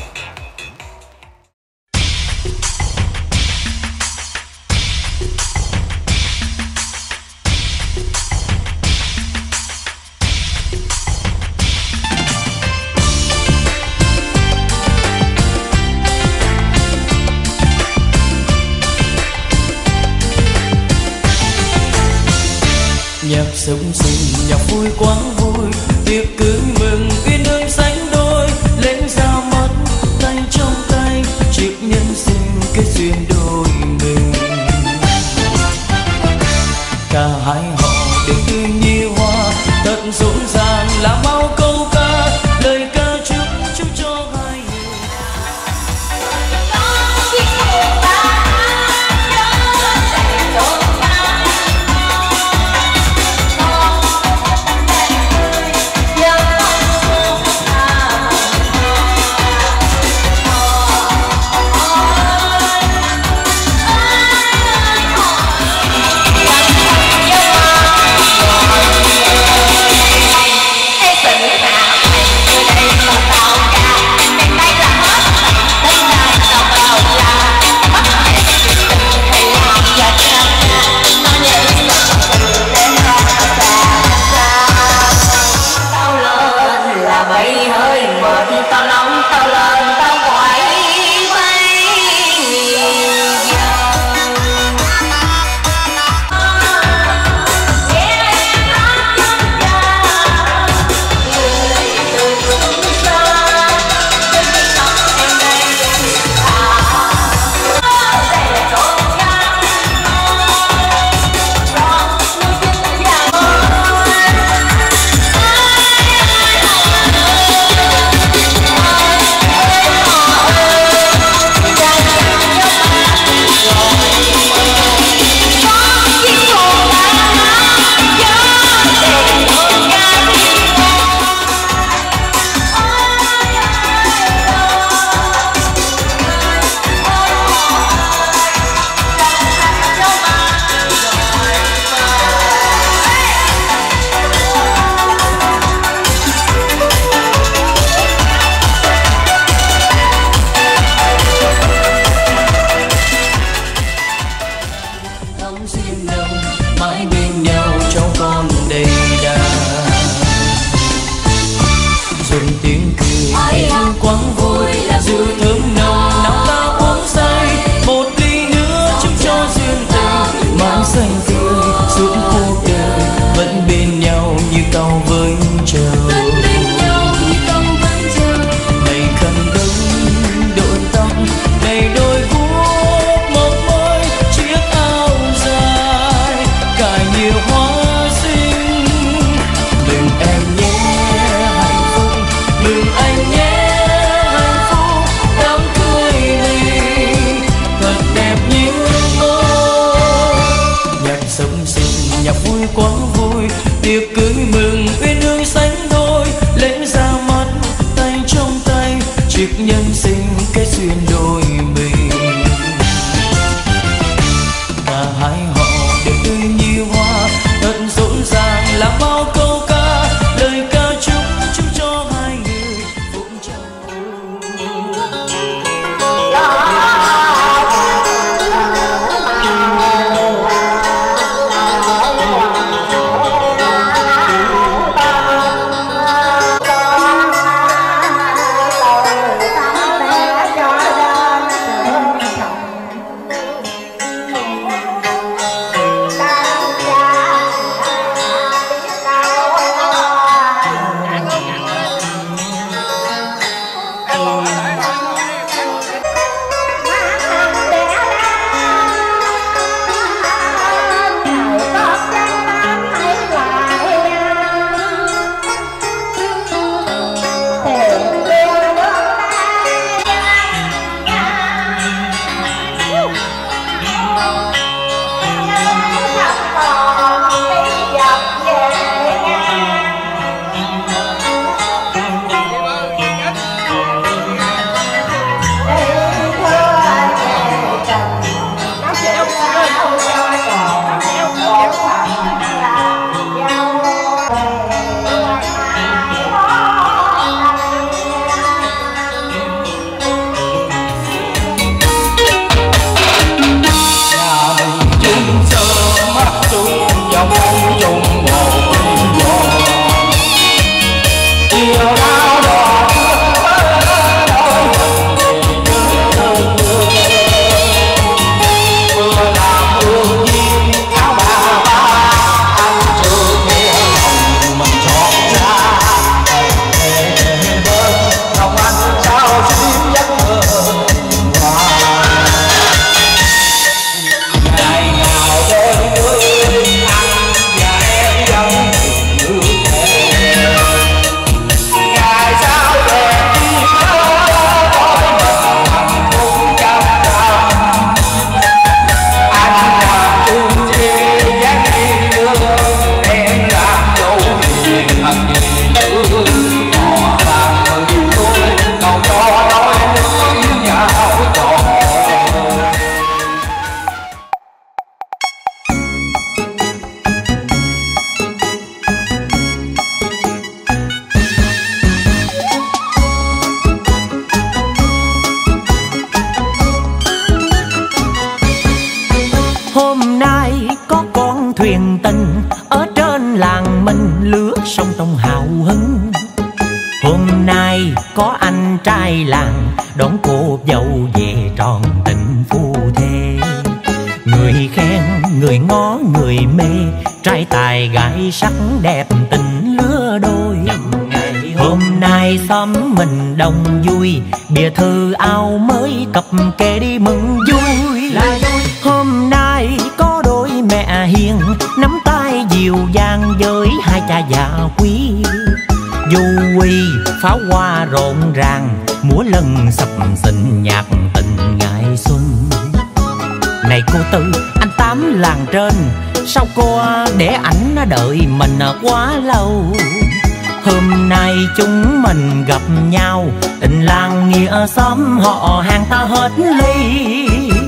Nhạc sung sing nhạc vui quá vui, tiệc cưới mừng uyên ương sánh đôi, lên ra mắt tay trong tay, chiếc nhân sinh kết duyên đôi mình. Cả hai họ đều tươi như hoa, thật rộn ràng là bao câu ca, lời ca chúc cho hai người. Mừng anh nhé chuyện nhân sinh cái duyên đôi mình. Cả hai họ đều tươi như hoa, thật rộn ràng làm bao câu ca, lời ca chúc cho hai người vững thuyền tình ở trên làng mình lướt sông trong hào hứng. Hôm nay có anh trai làng đón cô dâu về tròn tình phu thê. Người khen, người ngó, người mê, trai tài gái sắc đẹp tình lứa đôi. Hôm nay xóm mình đông vui, bìa thư áo mới cặp kê đi mừng vui. Hôm nay có đôi mẹ hiền nắm tay dìu dàng với hai cha già quý. Du quy pháo hoa rộn ràng, múa lân sập sình nhạc tình ngày xuân. Này cô Tư, anh Tám làng trên, sao cô để ảnh đợi mình quá lâu? Hôm nay chúng mình gặp nhau, tình làng nghĩa xóm họ hàng ta hết ly.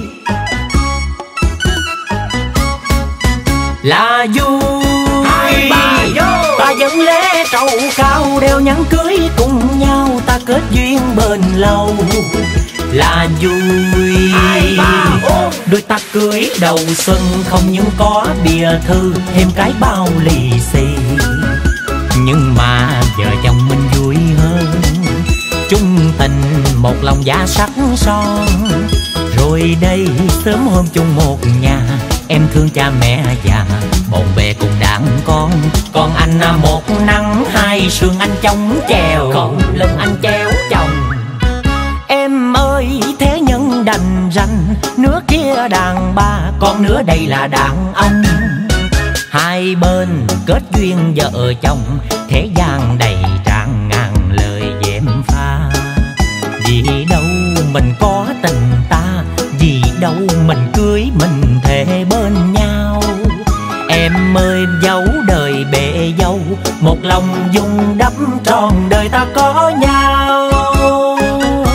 Là vui ta dẫn lễ trầu cao, đeo nhẫn cưới cùng nhau, ta kết duyên bền lâu. Là vui đôi ta cưới đầu xuân, không những có bìa thư thêm cái bao lì xì. Nhưng mà vợ chồng mình vui hơn, chung tình một lòng giá sắc son. Rồi đây sớm hôm chung một nhà, em thương cha mẹ già, bộn bề cùng đàn con. Còn anh một nắng hai sương anh chống chèo, còn lưng anh chéo chồng. Em ơi thế nhân đành ranh, nửa kia đàn bà, còn nửa đây là đàn ông. Hai bên kết duyên vợ chồng, thế gian đầy tràn ngàn lời dèm pha. Vì đâu mình có tình ta, vì đâu mình cưới mình thề bên nhau. Em ơi dấu đời bệ dâu, một lòng dung đắp tròn đời ta có nhau.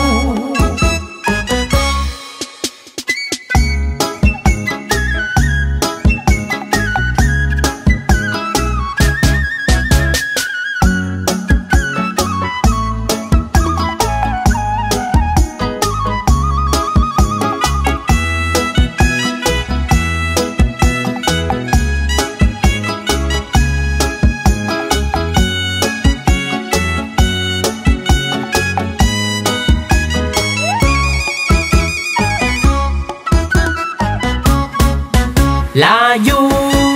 là vui.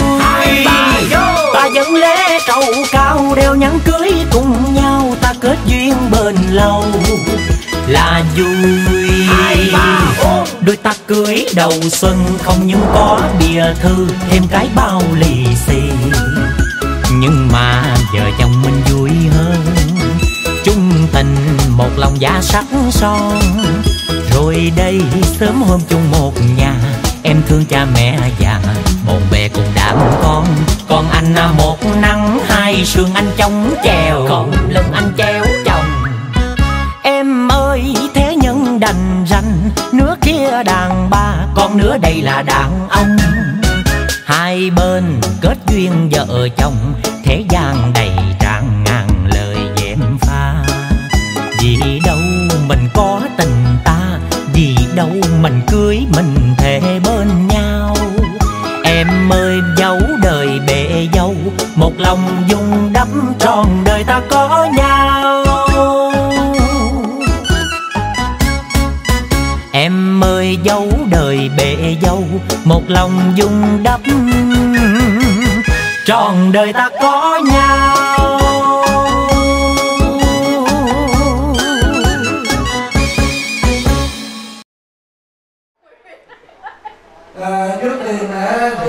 Ta dẫn lễ trầu cao đeo nhẫn cưới cùng nhau, ta kết duyên bền lâu là vui. Đôi ta cưới đầu xuân không những có bìa thư thêm cái bao lì xì, nhưng mà vợ chồng mình vui hơn, chung tình một lòng giá sắc son. Rồi đây sớm hôm chung một nhà, em thương cha mẹ già, bồn bề cùng đám con. Còn anh một nắng hai sương anh chống chèo, còn lưng anh treo chồng. Em ơi thế nhân đành ranh, nước kia đàn bà còn nữa đây là đàn ông. Hai bên kết duyên vợ chồng, thế gian đầy tràn ngàn lời dèm pha. Vì đâu mình có tình ta, vì đâu mình cưới mình thề bên nhau. Em ơi dấu đời bề dâu, một lòng dung đắp trọn đời ta có nhau. Em ơi dấu đời bề dâu, một lòng dung đắp trọn đời ta có nhau. Trước tiên thì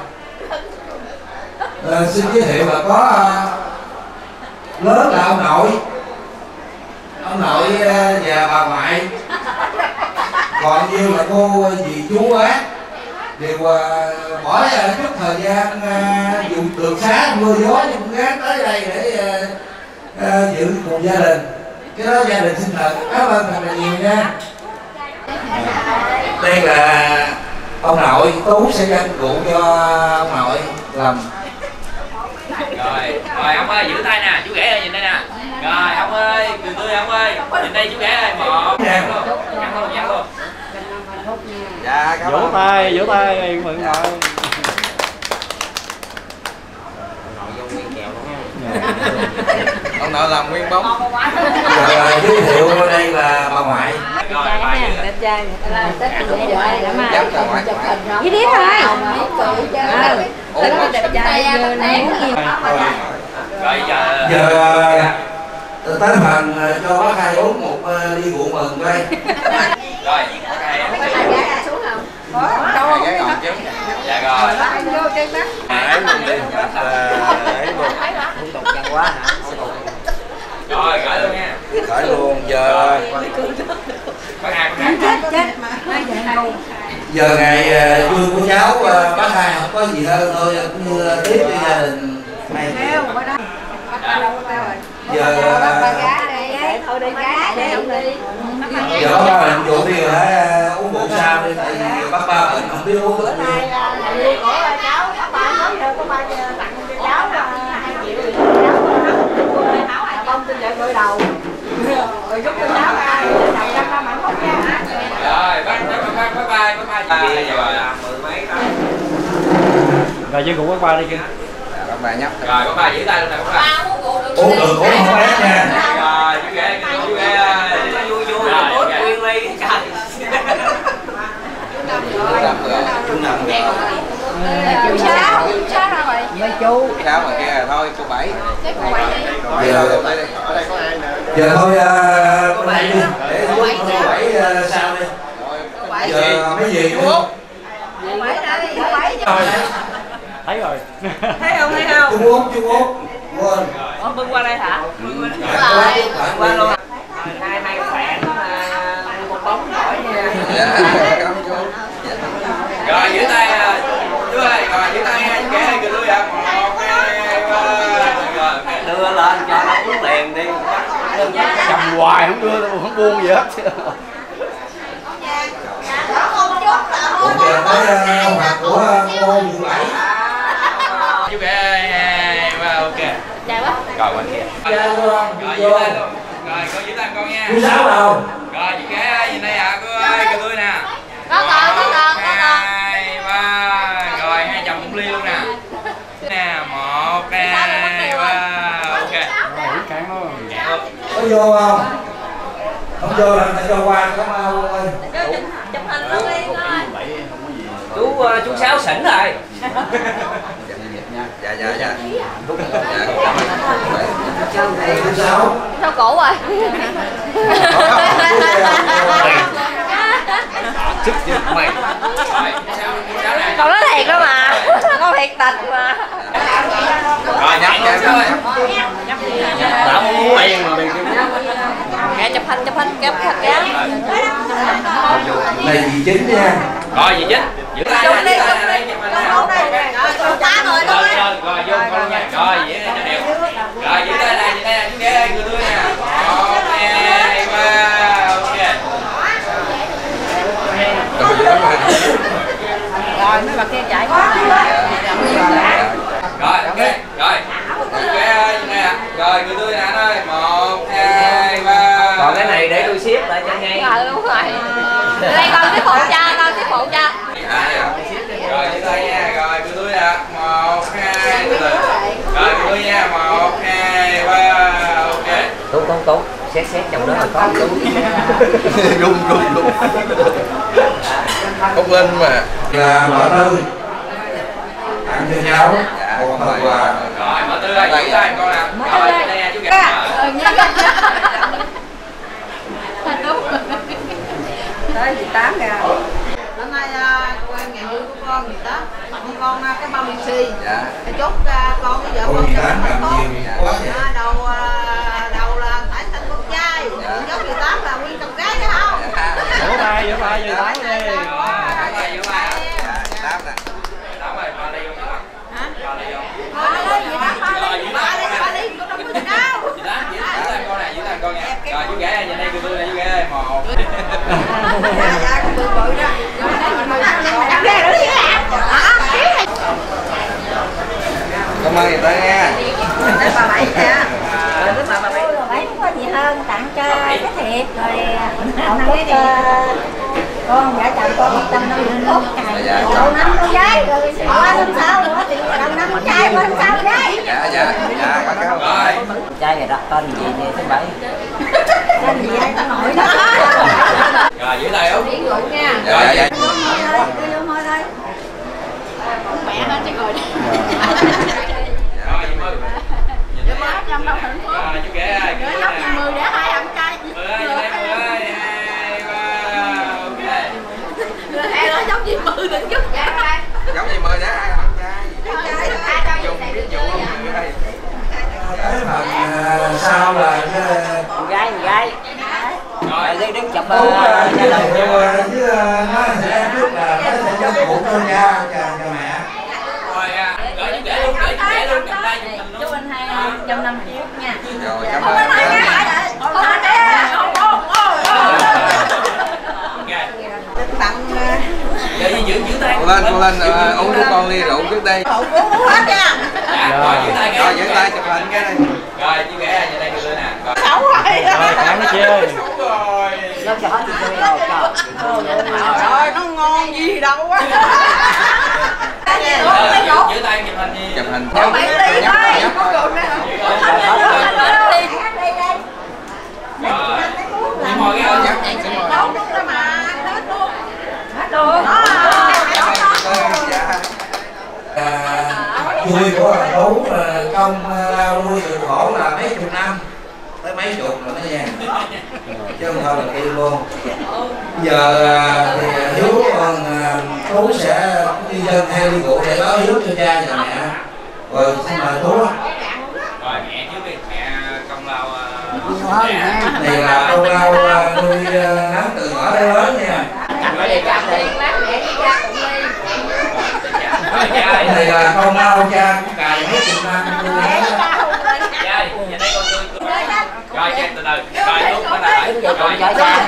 xin giới thiệu là có lớn là ông nội và bà ngoại, còn nhiêu là cô dì chú bác đều bỏ chút thời gian dù đường xá mưa gió nhưng cũng gắng tới đây để dự cùng gia đình. Cái đó gia đình xin thật cảm ơn thật là nhiều nha. Đây là ông nội, Tú sẽ gánh rượu cho ông nội làm. Rồi ông ơi giữ tay nè, chú rể ơi nhìn đây nè. Rồi ông ơi cười tươi ông ơi, nhìn đây chú rể ơi, một nhặt luôn. Dạ cảm ơn. Vỗ tay mừng nội. Ông nội làm nguyên bóng. Giới thiệu đây là bà ngoại. Đẹp trai là Tết chị dễ vậy lắm mà. Chụp hình rồi. Với điếc thôi. Đẹp trai như muốn. Rồi giờ tới phần cho bác hai uống một ly rượu mừng đây. Rồi xuống không? Có đâu không? Dạ rồi. Vô trên bác. Ấy luôn đi. Ấy luôn. Không tục văn quá hả? Rồi gửi luôn nha. Gửi luôn giờ. Chết mà. Giờ ngày vui của cháu bác hai không có gì hơn thôi, cũng như tiếp cho gia đình này. Giờ thôi đi gái để không đi. Giờ ba mình rượu đi rồi uống rượu sao đi, tại vì bác ba mình không biết uống rượu. Vui của cháu, bác ba nói giờ có ba tặng cho cháu 2 triệu cháu bông tin vợ gội đầu. Rồi giúp cho cháu đầu năm hạnh phúc nha. Rồi bye rồi mười mấy đó. Rồi chứ cùng bác ba đi kia. Bác ba nhấp. Rồi bác ba giữ tay luôn nè bác ba. Uống được uống không ép nha. Rồi chú ghê vui tốt quyên ly trời. Chú Năm rồi. Chú Sáu ra rồi. Mấy chú. Sáu mà kia thôi cô Bảy. Giờ thôi cô này đi để cô Bảy sao đi. Giờ mấy gì nữa? Thấy rồi. Thấy không? Trung Quốc. Quên. Bưng qua đây hả? Qua luôn. Hai khỏe mà một bóng nổi nha. Rồi giữ tay chú ơi, rồi giữ tay nha, kể hai cười tươi ạ. 1, 2, 3. Đưa lên cho nó uống liền đi. Cầm hoài không đưa không buông gì hết. Giờ tới ông mặt của cô Dượng Bảy. Chú ghê, ok. Chào bác. Rồi bên kia. Rồi giữ tay luôn. Rồi con giữ tay con nha. Chú Sáu đâu? Rồi chị ghé nhìn đây ạ, cô ơi, cười tươi nè. Có còn. 2, 3. Rồi hai chồng cũng ly luôn nè. Nè, 1, 2, 3. Ok. Có vô không? Không vô là phải cho qua có mau ơi. Chụp hình luôn đi thôi. Chú Sáu xỉn rồi. Dạ. Sao cổ rồi. Sức giật mày. Con nói thiệt đó mà. Con thiệt tịch mà. Rồi nhấp thôi. Đã muốn quen mà mình Nè chụp hình kép thật kép. Này dì chính nha. Rồi dì chính. Giữ tay Chụp đi. Rồi 3 người thôi. Rồi vô con nha. Rồi vậy cho đẹp. Rồi giữ tay này, chú ghé đây người tươi nè. Rồi mấy bà kia chạy. Rồi ok. Rồi. Ok nè. Rồi người tươi nè ơi. 1 2 3. Còn cái này để tôi xếp lại cho ngay. Đúng rồi. Đây con tiếp phụ cha, Rồi giữ tay nha. Rồi người tươi nè. 1 2 từ từ. Rồi người tươi nha. 1 2 3. Ok. Tốt. Xét trong đó là có túi. Rung. Không lên mà. Là mở tư. Tặng cho cháu. Một phần quà. Rồi mở tư ơi, giữ tay con nè. Rồi đây nha chú Gà. Tới 18 kìa. Hôm nay quen ngày vui của con gì đó tặng con cái bao lì xì. Dạ. Chúc con với vợ con đầu là phải sinh con trai, nhớ 18 là nguyên chồng gái chứ không? Vỗ tay đi. Rồi, giữ tay nè. 8 nè. 8 rồi, ba đi vô trước. Hả? Ba đi vô. Giữ tay con nè. Rồi chú ghé nhìn đây cô tôi nè, chú ghé đây 1. Dạ con bự đó. Cảm ơn người ta nha. Đây bà Bảy nha. Bà Bảy không có gì hơn tặng cho cái thiệp rồi hạnh phúc con vợ chồng con 150 phút ngày đầu năm con gái rồi qua năm sau nữa thì đầu năm con trai qua năm sau gái. Dạ cảm ơn. Rồi. Trai này đặt tên gì thì thứ Bảy. Tên gì ai ta nội đó. Rồi giữ tay Út. Điển rượu nha. Dạ. Vô thôi thôi. Mẹ hết chứ rồi. Rồi Mười. Để má trong đâu hạnh phúc. Rồi chú ghé ai. Gửi dốc cho 10 để hai anh trai. 10 ơi, 2 3. Ok. Người hai nói giống gì 10 đừng chút. Giống gì 10 để hai anh trai. Dùng ví dụ Cái phần sau là con gái. Rồi đi đứng chụp với nó sẽ biết là nó sẽ giúp phụ cho cha cho mẹ. Rồi gửi chú ghé luôn, cầm tay chụp hình luôn. Chúc anh hai 150 phút nha. Rồi cảm ơn. Tặng giữ tay. Con lên uống của con ly rượu trước đi. uống hết nha. Rồi giữ tay cái. Rồi giữ tay chụp hình cái đi. Rồi chú ghé nhìn đây tôi nè. Xấu rồi. Ăn nó chơi. Rồi. Nó cho hết Trời nó ngon gì đâu á. Giữ tay chụp hình đi. Chụp hình. Chụp hình đi thôi. Có cồn nè. Đi mồi cái ơi. Đâu luôn đó mà. Hết luôn. Hết luôn. Vui của thằng Tú công lao nuôi từ khổ là mấy chục năm tới mấy chục rồi đó nha, chứ không thôi là kia luôn. Giờ thì Hiếu con Tú sẽ đi dân theo đi cụ để báo hiếu cho cha và mẹ. Rồi xin mời Tú. Rồi mẹ trước đi, mẹ công lao này là công lao nuôi nắng từ nhỏ đến lớn nha. Này là công lao cha cũng cài mấy chục năm. Rồi cha từ từ. Rồi lúc bên này. Rồi cha.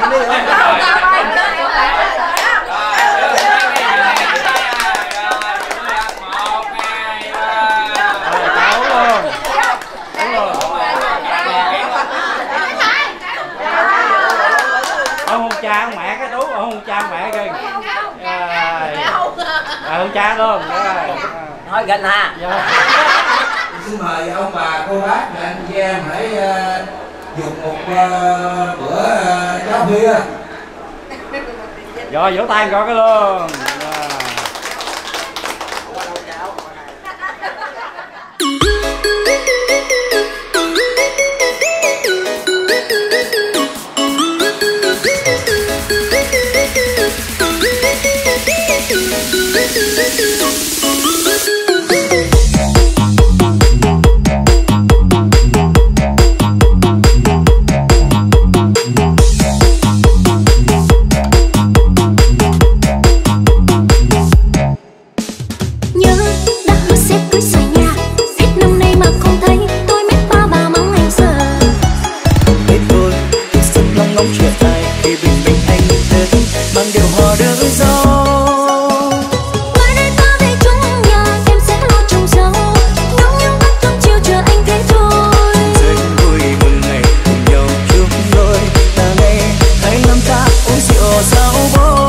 Ông cha ông mẹ cái Tú, ông cha mẹ kìa. Ông cha luôn. Nói gần ha. Xin mời ông bà cô bác và anh chị em hãy dùng một bữa cháo khuya. Rồi vỗ tay coi cái luôn. mang điều hòa đưa gió. Mai đây ta về chung nhà, em sẽ lo trồng rau, nấu những bát cơm chiều chờ anh thế thôi. Rất vui mừng ngày cùng nhau chúc đôi, ta đây hãy năm ta uống rượu rau bôi.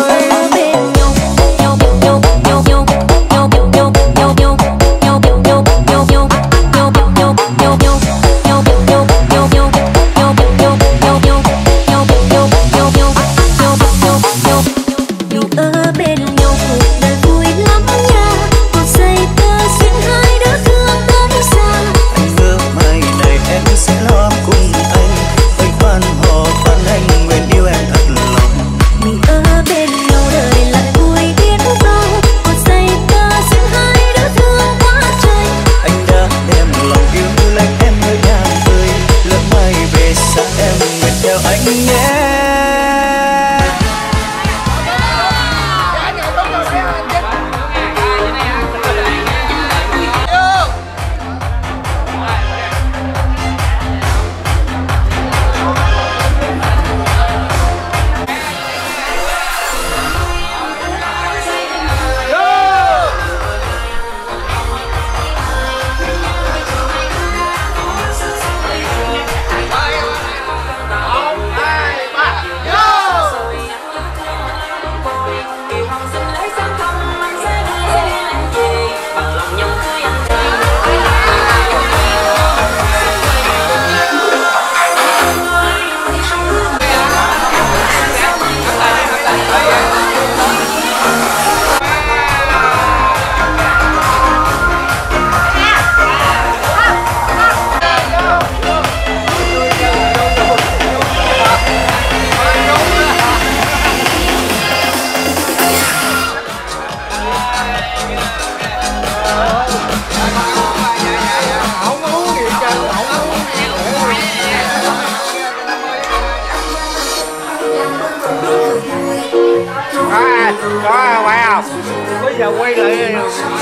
Có quay không? Bây giờ quay lại.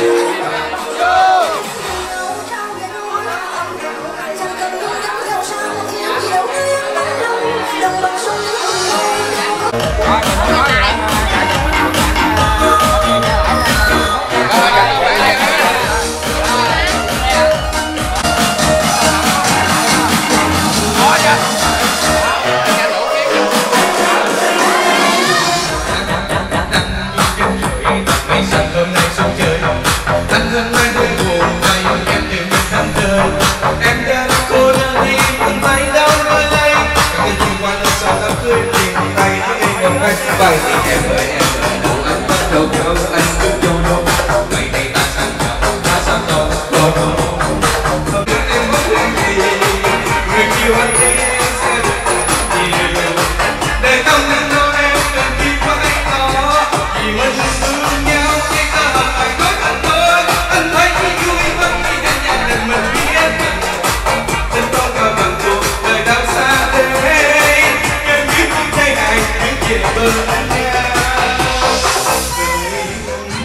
Vậy thì em ơi đâu anh bắt đầu đâu anh cứ đâu đâu vậy thì ta sang nhau ta sang nhau đâu đâu không biết em muốn gì người yêu anh đi sẽ được nhiều để tâm đâu em cần đi với nó vì mình thương nhau khi ta hợp phải nói anh thôi anh thấy vui hơn khi cả nhà đình mình biết tình không còn bằng cuộc đời đang xa thế em biết trái ngại những chuyện bơ anh.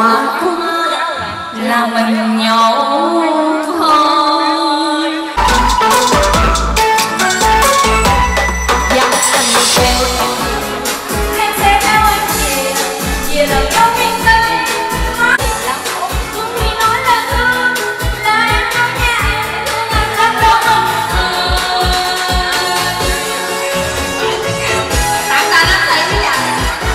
là mình nhậu thôi. Dặn anh kêu em sẽ theo anh về đời yêu miền Tây. Làm khổ cũng đi nói là thương, là em nói nha em thương anh lắm đâu không. Tặng ta nắm tay với giờ.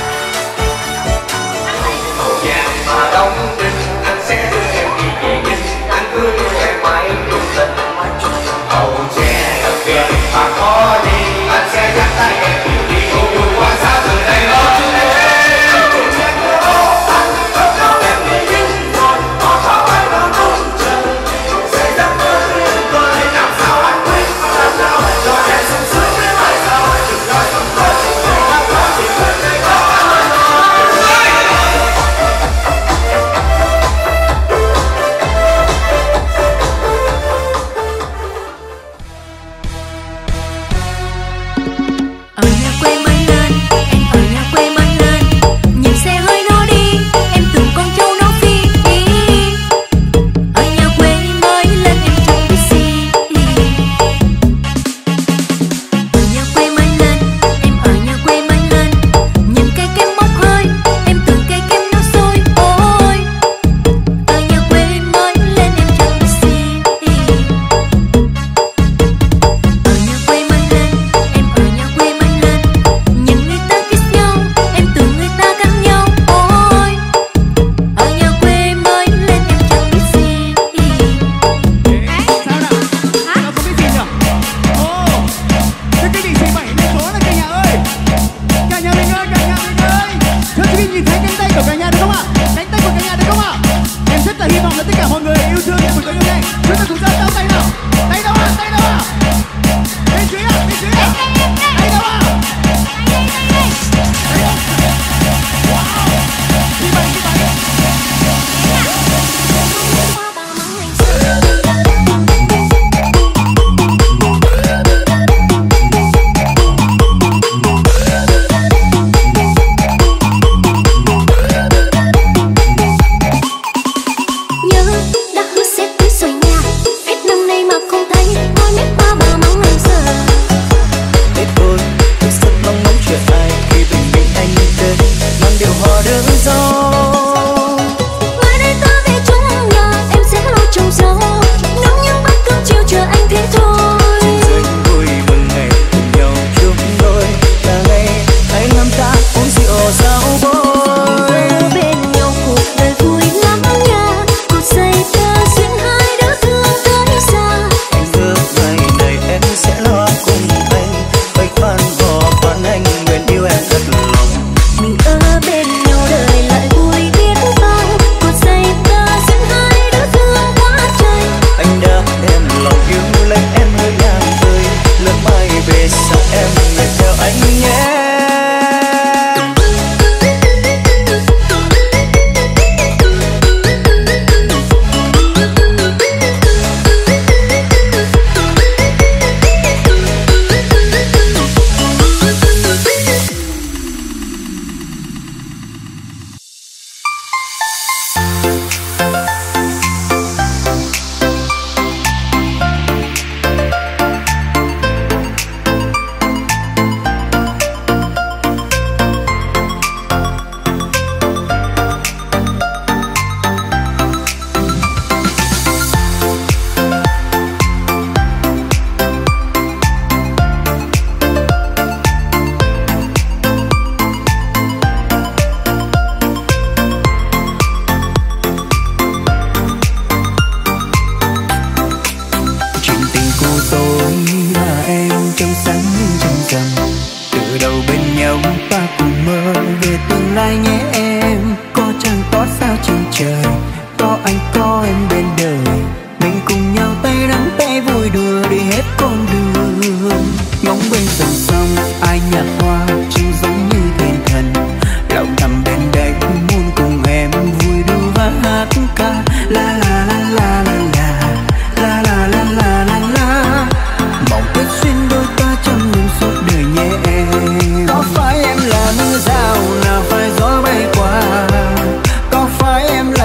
Mà đông đinh anh sẽ đưa em đi về dinh, anh cưới em mãi chung tình hậu che thật kìa mà có đi, anh sẽ dắt tay em đi vui qua xa từ đây đó.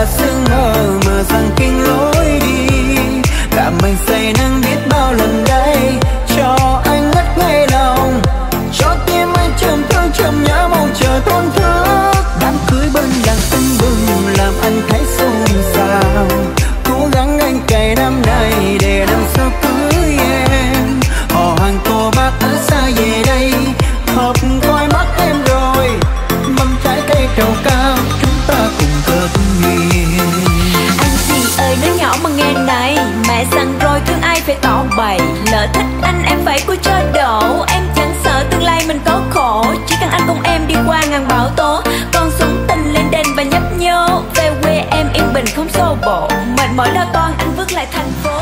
là sương mờ mờ rằng kinh lối đi. Cảm ơn say nắng biết bao lần đây, cho anh ngất ngây lòng, cho tim anh trầm thương trầm nhớ mong chờ thôn thức. Đám cưới bên làng tưng bừng làm anh thấy xôn xao, cố gắng anh cày năm nay để năm sau cưới em. Họ hàng cô bác ở xa về đây, hợp coi mắt em rồi, mâm trái cây trầu cao chúng ta cùng kết duyên. Anh gì ơi nói nhỏ mà nghe này, mẹ dặn rồi thương ai phải tỏ bày, lỡ thích anh em phải cố cho độ. Em chẳng sợ tương lai mình có khổ, chỉ cần anh cùng em đi qua ngàn bão tố. Con xuống tình lên đền và nhấp nhô, về quê em yên bình không xô bồ, mệt mỏi lo toan anh vứt lại thành phố.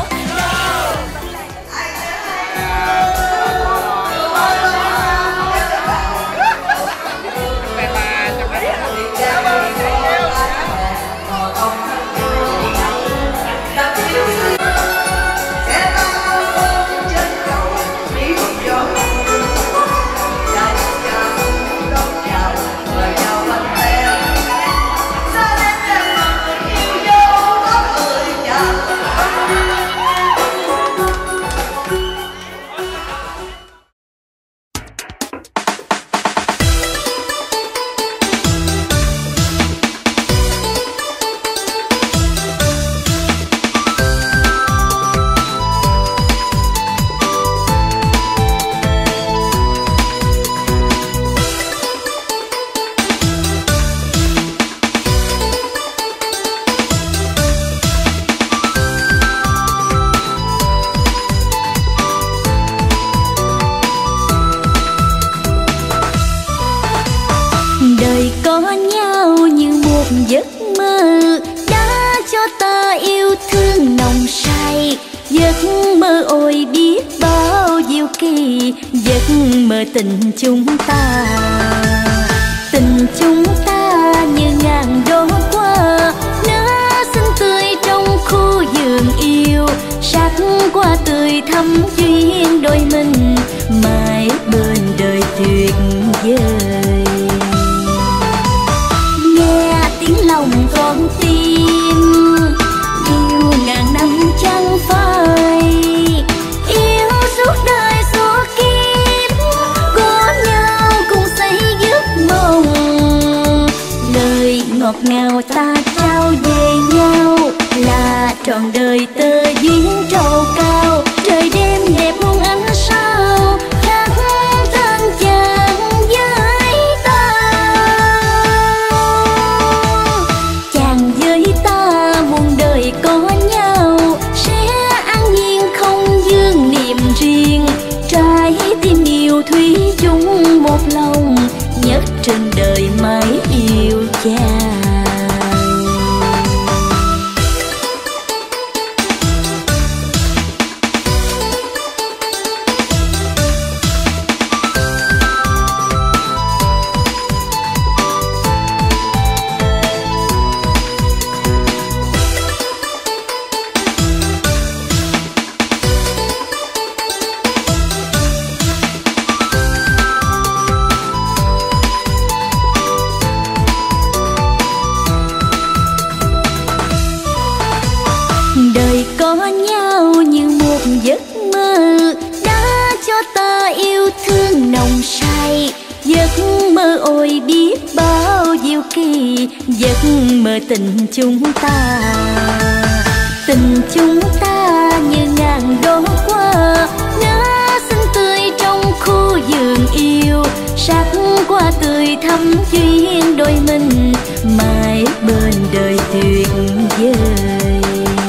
Đời có nhau như một giấc mơ, đã cho ta yêu thương nồng say. Giấc mơ ôi biết bao diệu kỳ, giấc mơ tình chúng ta. Tình chúng ta như ngàn đóa hoa nở xinh tươi trong khu vườn yêu. Sắc hoa tươi thắm duyên đôi mình, mãi bên đời tuyệt vời. Nghe tiếng lòng con tim, yêu ngàn năm chẳng phai, yêu suốt đời suốt kiếp, có nhau cùng xây giấc mộng. Lời ngọt ngào ta trao về nhau, là trọn đời tơ duyên trầu cao. Trời đêm đẹp muôn ánh sao, khác thân chàng với ta. Chàng với ta muôn đời có nhau, sẽ an nhiên không vương niềm riêng. Trái tim yêu thủy chung một lòng, nhất trên đời mãi yêu chàng. Đời có nhau như một giấc mơ, đã cho ta yêu thương nồng say. Giấc mơ ôi biết bao diệu kỳ, giấc mơ tình chúng ta. Tình chúng ta như ngàn đóa hoa nở xinh tươi trong khu vườn yêu. Sắc hoa tươi thắm duyên đôi mình, mãi bên đời tuyệt vời.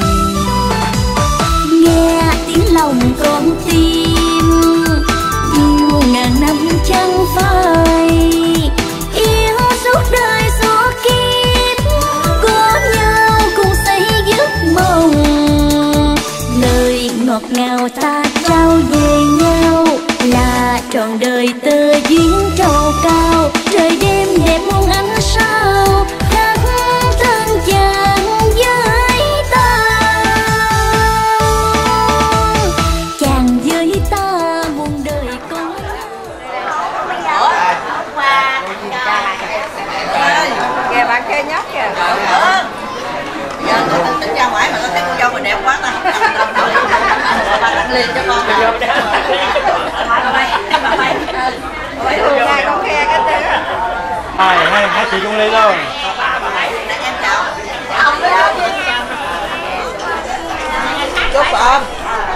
Nghe tiếng lòng con tim, yêu ngàn năm chẳng phai, yêu suốt đời suốt kiếp, có nhau cùng xây giấc mộng. Lời ngọt ngào ta trao về nhau, là trọn đời tơ duyên trầu cao. Trời đêm đẹp muôn ánh sao, khác thân chàng với ta. Chàng với ta muôn đời có. Kìa bạn kia nhóc kìa. Hai chị con Ly luôn. Chúc bạn.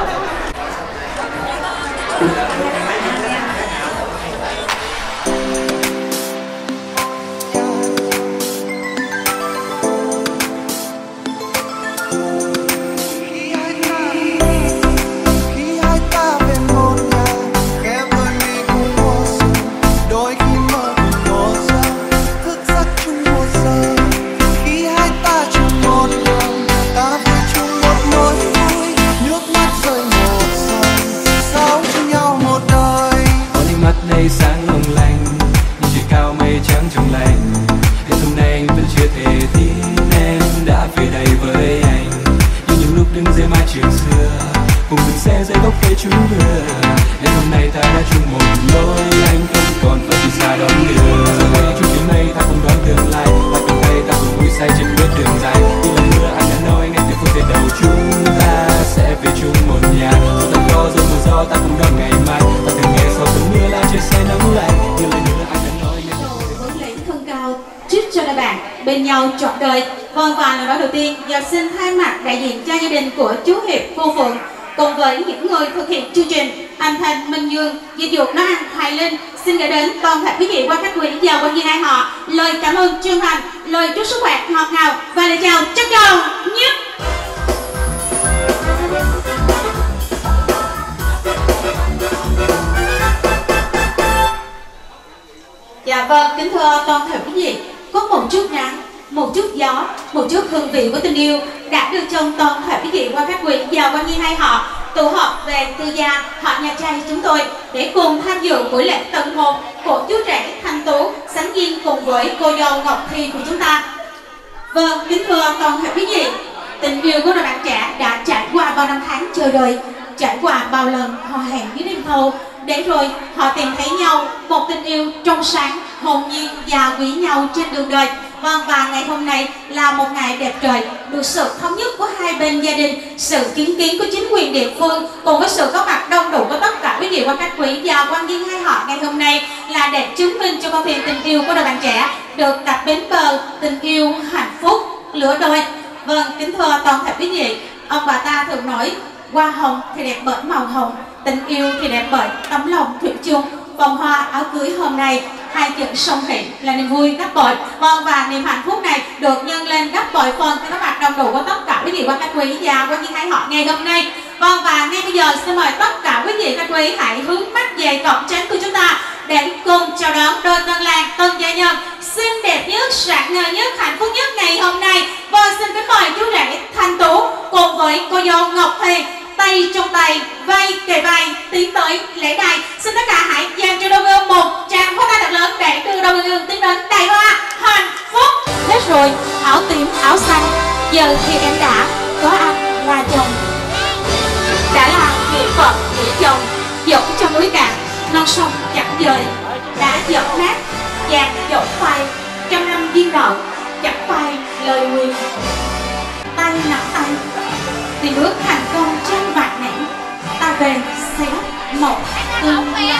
Sáng long lanh như trời cao mây trắng trong lành. Đến hôm nay anh vẫn chưa thể tin em đã về đây với anh. Như những lúc đứng dưới mái trường xưa cùng dừng xe dưới gốc cây chúng vừa. Đến hôm nay ta đã chung một lối, anh không còn phải đi xa đón đường. Giờ đây chung chuyến mây ta cùng đón tương lai, ta cùng tay ta cùng vui say trên bước đường dài. Như lần nữa anh đã nói ngay từ phút giây đầu chúng ta sẽ về chung một nhà. Dù thật lo dù mưa gió ta cùng đón ngày mai. Ta từng nghe sau cơn mưa lá trên xe nắng lạnh. Như lời nữa anh đã nói ngay từ phút vấn lễ thân cao chúc cho đôi bạn bên nhau trọn đời. Vâng, và lời nói đầu tiên giờ xin thay mặt đại diện cho gia đình của chú Hiệp, cô Phượng cùng với những người thực hiện chương trình Anh Thành, Minh Dương, Diệp Dục, Nó Ăn, Hoài Linh xin gửi đến toàn thể quý vị qua khách quý và quan viên ai họ lời cảm ơn chân thành, lời chúc sức khỏe ngọt ngào và lời chào trân trọng nhất. Dạ vâng, kính thưa toàn thể quý vị, có một chút nắng, một chút gió, một chút hương vị của tình yêu đã được trong toàn thể quý vị qua các quý và quan viên hai họ tụ họp về Tư Gia, họ nhà trai chúng tôi để cùng tham dự buổi lễ tân hôn của chú rể Thanh Tú sánh duyên cùng với cô dâu Ngọc Thi của chúng ta. Vâng, kính thưa toàn thể quý vị, tình yêu của đôi bạn trẻ đã trải qua bao năm tháng chờ đợi, trải qua bao lần hò hẹn với đêm thâu, để rồi họ tìm thấy nhau một tình yêu trong sáng, hồn nhiên và quý nhau trên đường đời. Vâng, và ngày hôm nay là một ngày đẹp trời, được sự thống nhất của hai bên gia đình, sự chứng kiến của chính quyền địa phương cùng với sự có mặt đông đủ của tất cả quý vị quan khách quý và quan viên hai họ ngày hôm nay là để chứng minh cho con thuyền tình yêu của đôi bạn trẻ được cập bến bờ tình yêu hạnh phúc lứa đôi. Vâng, kính thưa toàn thể quý vị, ông bà ta thường nói hoa hồng thì đẹp bởi màu hồng, tình yêu thì đẹp bởi tấm lòng thủy chung. Vòng hoa áo cưới hôm nay hai chữ song hỷ là niềm vui gấp bội. Vâng, và niềm hạnh phúc này được nhân lên gấp bội phần cho các bạn đông đủ của tất cả quý vị quan khách quý và quan viên hai họ ngày hôm nay. Vâng, và ngay bây giờ xin mời tất cả quý vị khách quý hãy hướng mắt về cổng tránh của chúng ta để cùng chào đón đôi tân lang tân gia nhân xinh đẹp nhất, rạng ngời nhất, hạnh phúc nhất ngày hôm nay. Vâng, xin kính mời chú rể Thanh Tú cùng với cô dâu Ngọc Thi tay trong tay, vai kề vai tiến tới lễ đài. Xin tất cả hãy dành cho đôi gương một tràng pháo tay thật lớn để đưa đôi gương tiến đến đài hoa hạnh phúc. Hết rồi áo tím áo xanh, giờ thì em đã có anh là chồng, đã là nghĩa vợ nghĩa chồng, dẫu trong núi cạn non sông chẳng dời, đã dẫu nát vàng dẫu phai, trăm năm duyên nợ chẳng phai lời nguyền. Tay nắm tay thì bước thành công trên vạt nẻo, ta về sẽ một tương lai.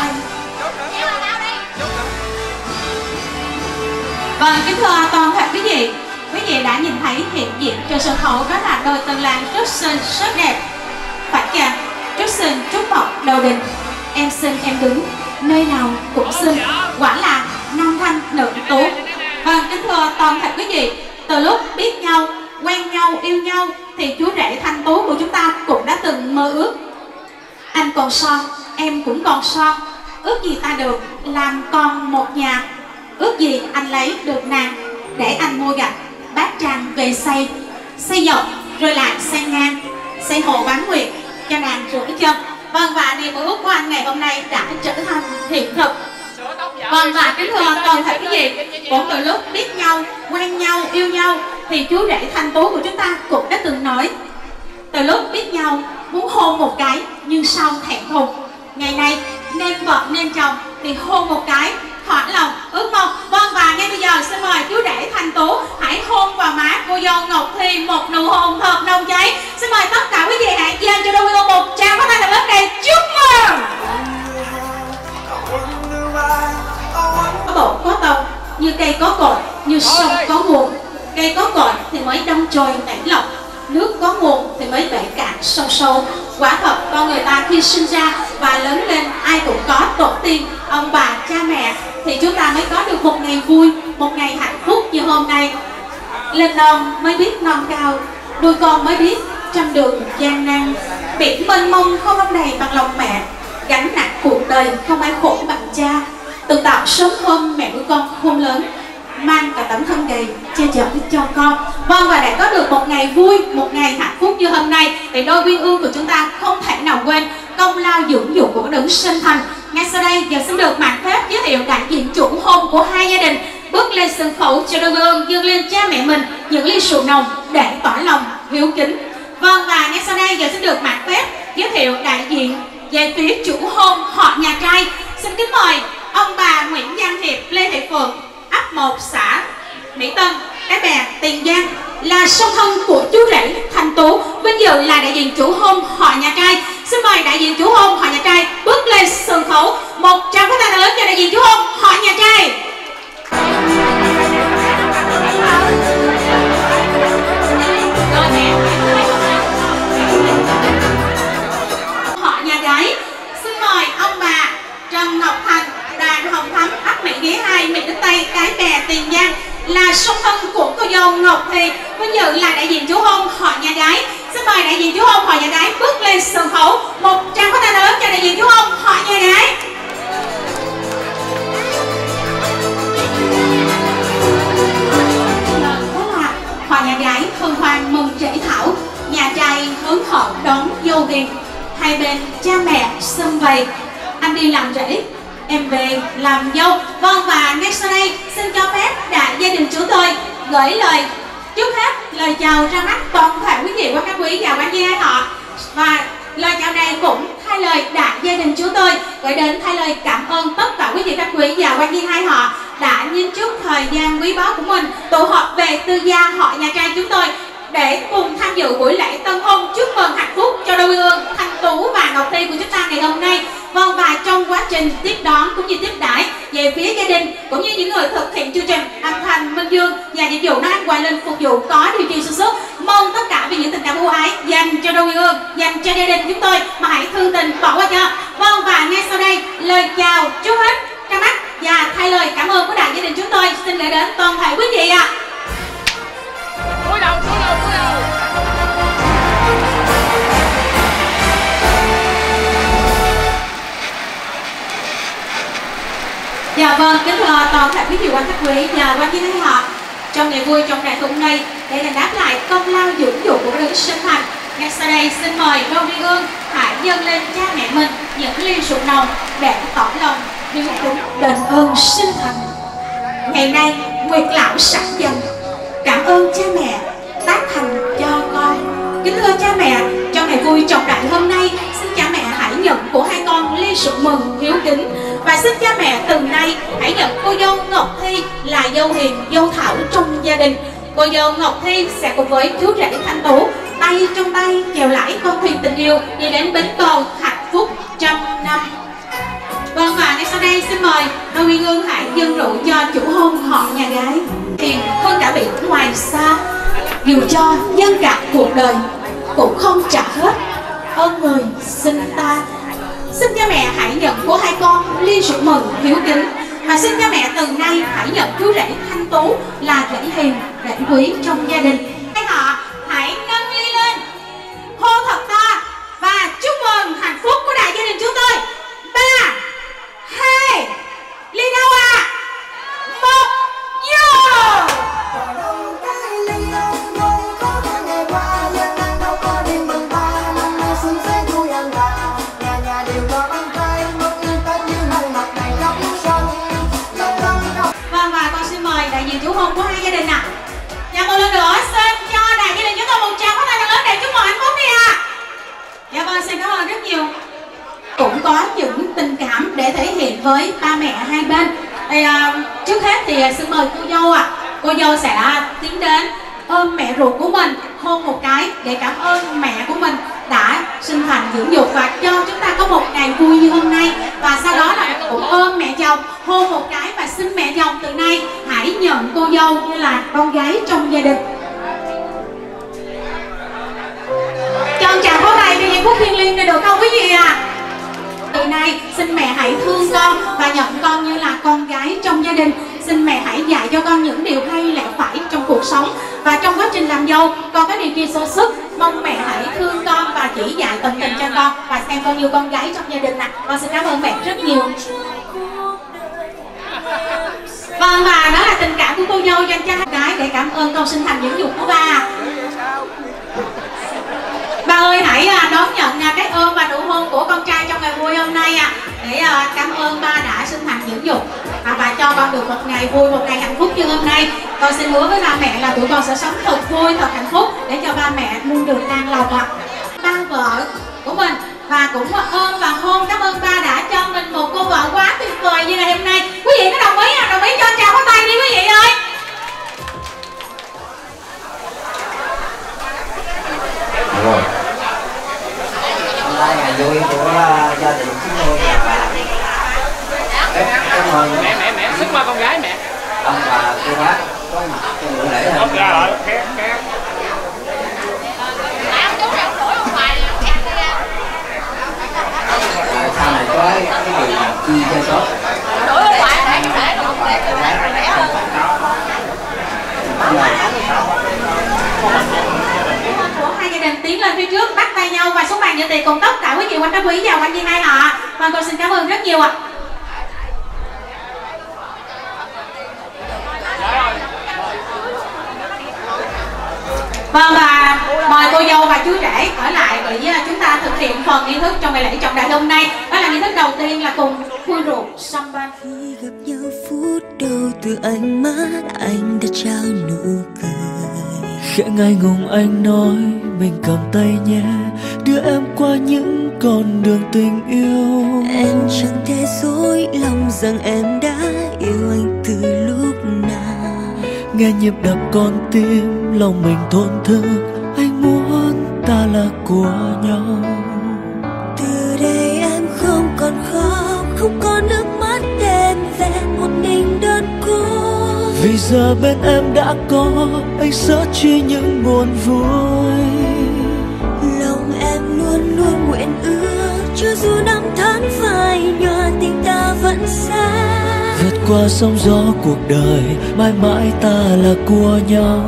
Vâng, kính thưa toàn thể quý vị đã nhìn thấy hiện diện trên sân khấu đó là đôi tân lang rất xinh rất đẹp, phải chăng rất xinh trúc mộc đầu đình. Em xinh em đứng nơi nào cũng xinh, quả là nam thanh nữ tú. Vâng, kính thưa toàn thể quý vị, từ lúc biết nhau, quen nhau, yêu nhau thì chú rể Thanh Tú của chúng ta cũng đã từng mơ ước. Anh còn son, em cũng còn son, ước gì ta được làm con một nhà. Ước gì anh lấy được nàng để anh mua gạch bát tràng về xây, xây dọc rồi lại xây ngang, xây hồ bán nguyệt cho nàng rửa chân. Vâng, và niềm mơ ước của anh ngày hôm nay đã trở thành hiện thực. Vâng, và kính thưa toàn thể quý vị, cũng từ lúc biết nhau, quen nhau, yêu nhau thì chú rể Thanh Tú của chúng ta cũng đã từng nói từ lúc biết nhau muốn hôn một cái nhưng sau thẹn thùng. Ngày nay nên vợ nên chồng thì hôn một cái thỏa lòng ước mong. Vâng, và ngay bây giờ xin mời chú rể Thanh Tú hãy hôn vào má cô dâu Ngọc Thi một nụ hôn thật nồng cháy. Xin mời tất cả quý vị hãy dành cho đôi cô một tràng pháo tay thật lớn để chúc mừng. Có bộ có tông, như cây có cội, như sông có nguồn. Cây có cội thì mới đâm chồi nảy lọc, nước có nguồn thì mới bể cạn sông sâu. Quả thật con người ta khi sinh ra và lớn lên ai cũng có tổ tiên, ông bà, cha mẹ, thì chúng ta mới có được một ngày vui, một ngày hạnh phúc như hôm nay. Lên non mới biết non cao, đuôi con mới biết trăm đường gian nan. Biển mênh mông không ông đầy bằng lòng mẹ, gánh nặng cuộc đời không ai khổ bằng cha. Từ tạo sớm hôm mẹ nuôi con khôn lớn, mang cả tấm thân gầy che chở cho con. Vâng, và để có được một ngày vui, một ngày hạnh phúc như hôm nay thì đôi uyên ương của chúng ta không thể nào quên công lao dưỡng dục của đấng sinh thành. Ngay sau đây giờ xin được mạn phép giới thiệu đại diện chủ hôn của hai gia đình bước lên sân khấu cho đôi uyên ương dâng lên cha mẹ mình những ly rượu nồng để tỏ lòng hiếu kính. Vâng, và ngay sau đây giờ xin được mạn phép giới thiệu đại diện về phía chủ hôn họ nhà trai. Xin kính mời ông bà Nguyễn Văn Hiệp, Lê Thị Phượng, ấp 1 xã Mỹ Tân, Cái Bè, Tiền Giang, là song thân của chú rể Thanh Tú, vinh dự là đại diện chủ hôn họ nhà trai. Xin mời đại diện chủ hôn họ nhà trai bước lên sân khấu. Một tràng pháo tay thật lớn cho đại diện chủ hôn họ nhà trai. Họ nhà gái, xin mời ông bà Trần Ngọc Thành, Đoàn Hồng Thắm, ấp Mỹ Nghĩa 2, Mỹ Đức Tây, Cái Bè, Tiền Giang, là song thân của cô dâu Ngọc Thi, vinh dự là đại diện chủ hôn họ nhà gái. Xin mời đại diện chủ hôn họ nhà gái bước lên sân khấu. Một tràng pháo tay lớn cho đại diện chủ hôn họ nhà gái. Đó là họ nhà gái hân hoan mừng trễ thảo, nhà trai hớn hở đón dâu hiền, hai bên cha mẹ sum vầy. Anh đi làm rể, em về làm dâu. Vâng, và ngay sau đây xin cho phép đại gia đình chúng tôi gửi lời chúc hết lời chào ra mắt toàn thể quý vị và các quý và quan gia họ. Và lời chào này cũng thay lời đại gia đình chúng tôi gửi đến thay lời cảm ơn tất cả quý vị các quý và quan viên hai họ đã nhìn chút thời gian quý báu của mình tụ họp về tư gia họ nhà trai chúng tôi để cùng tham dự buổi lễ tân hôn chúc mừng hạnh phúc cho đôi uyên Thanh Tú và Ngọc Thi của chúng ta ngày hôm nay. Vâng, và trong quá trình tiếp đón cũng như tiếp đãi về phía gia đình cũng như những người thực hiện chương trình âm thanh Minh Dương và dịch vụ nấu ăn Hoài Linh phục vụ có điều kiện sản xuất, mong tất cả vì những tình cảm ưu ái dành cho đôi uyên dành cho gia đình chúng tôi mà hãy thương tình bỏ qua cho. Vâng, và ngay sau đây lời chào chúc hết ra mắt và thay lời cảm ơn của đại gia đình chúng tôi xin gửi đến toàn thể quý vị ạ. Cúi đầu, cúi đầu, cúi đầu. Dạ vâng, kính thưa toàn thể quý vị quan khách quý và quan viên hai họ, trong ngày vui trong đại hôm nay để đền đáp lại công lao dưỡng dục của đấng sinh thành, ngay sau đây xin mời đôi uyên ương hãy dâng lên cha mẹ mình những ly rượu nồng để tỏ lòng hiếu kính đền ơn sinh thành. Ngày nay Nguyệt lão sẵn dần cảm ơn cha mẹ tác thành cho con. Kính thưa cha mẹ, trong ngày vui trọng đại hôm nay xin cha mẹ hãy nhận của hai con ly rượu mừng hiếu kính. Và xin cha mẹ từ nay hãy nhận cô dâu Ngọc Thi là dâu hiền, dâu thảo trong gia đình. Cô dâu Ngọc Thi sẽ cùng với chú rể Thanh Tú tay trong tay chèo lái con thuyền tình yêu đi đến bến bờ hạnh phúc trăm năm. Vâng, và ngay sau đây xin mời đôi uyên ương hãy dâng rượu cho chủ hôn họ nhà gái. Hiền hơn cả biển ngoài xa, dù cho dân cả cuộc đời cũng không trả hết ơn người sinh ta. Xin cha mẹ hãy nhận của hai con ly rượu mừng hiếu kính. Và xin cha mẹ từ nay hãy nhận chú rể Thanh Tú là rể hiền, rể quý trong gia đình. Hai họ hãy nâng ly lên, hô thật to và chúc mừng hạnh phúc của đại gia đình chúng tôi. 3, 2, ly đâu ạ? 1, vô! Chủ hôn của hai gia đình ạ. Và một lần nữa xin cho đại gia đình chúng tôi một tràng pháo tay thật lớn để chúc mừng hạnh phúc đi ạ. Dạ vâng, xin cảm ơn rất nhiều. Cũng có những tình cảm để thể hiện với ba mẹ hai bên. Trước hết thì xin mời cô dâu ạ. Cô dâu sẽ tiến đến ôm mẹ ruột của mình, hôn một cái để cảm ơn mẹ của mình đã sinh thành dưỡng dục và cho chúng ta có một ngày vui như hôm nay. Và sau đó là cũng ôm mẹ chồng, hôn một cái và xin mẹ chồng từ nay hãy nhận cô dâu như là con gái trong gia đình. Cho một tràng pháo tay cho giây phút thiêng liêng này được không quý vị ạ? Từ nay xin mẹ hãy thương con và nhận con như là con gái trong gia đình. Xin mẹ hãy dạy cho con những điều hay lẽ phải trong cuộc sống. Và trong quá trình làm dâu, con có điều kiện sổ sức, mong mẹ hãy thương con và chỉ dạy tận tình cho con và xem con như con gái trong gia đình ạ. Con xin cảm ơn mẹ rất nhiều. Vâng, và đó là tình cảm của cô dâu dành cho hai gái để cảm ơn con sinh thành dưỡng dục của ba. Ba ơi, hãy đón nhận cái ôm và nụ hôn của con trai trong ngày vui hôm nay để cảm ơn ba đã sinh thành dưỡng dục và cho con được một ngày vui, một ngày hạnh phúc như hôm nay. Con xin hứa với ba mẹ là tụi con sẽ sống thật vui, thật hạnh phúc để cho ba mẹ luôn được an lộc ạ. Ba vợ của mình và cũng ôm và hôn cảm ơn ba đã cho mình một cô vợ quá tuyệt vời như ngày hôm nay. Quý vị có đồng ý không? Đồng ý cho chào pháo tay đi quý vị ơi. Rồi. Hôm nay ngày vui của gia đình chúng tôi là cảm ơn mẹ sức qua con gái mẹ. Ông bà cô bác có mặt trong buổi lễ hôm nay. Sau này có cái gì chi cho số. Của hai gia đình tiến lên phía trước, bắt tay nhau và xuống bàn dự tiệc cùng tất cả quý vị quan khách quý và quan viên hai họ. Và con xin cảm ơn rất nhiều ạ. Vâng, và mời cô dâu và chú rể ở lại để chúng ta thực hiện phần nghi thức trong ngày lễ trọng đại hôm nay. Đó là nghi thức đầu tiên là cùng khui rượu samba. Khi gặp nhau phút đầu từ ánh mắt anh đã trao nụ cười. Khẽ ngại ngùng anh nói mình cầm tay nhé, đưa em qua những con đường tình yêu. Em chẳng thể dối lòng rằng em đã yêu anh từ lúc nào. Nghe nhịp đập con tim lòng mình thổn thức, anh muốn ta là của nhau. Từ đây em không còn khóc, không còn nước mắt đêm về một mình đơn cô. Vì giờ bên em đã có anh sẽ chia những buồn vui. Lòng em luôn luôn nguyện ước, cho dù năm tháng phai nhòa tình ta vẫn xa. Vượt qua sóng gió cuộc đời, mãi mãi ta là của nhau.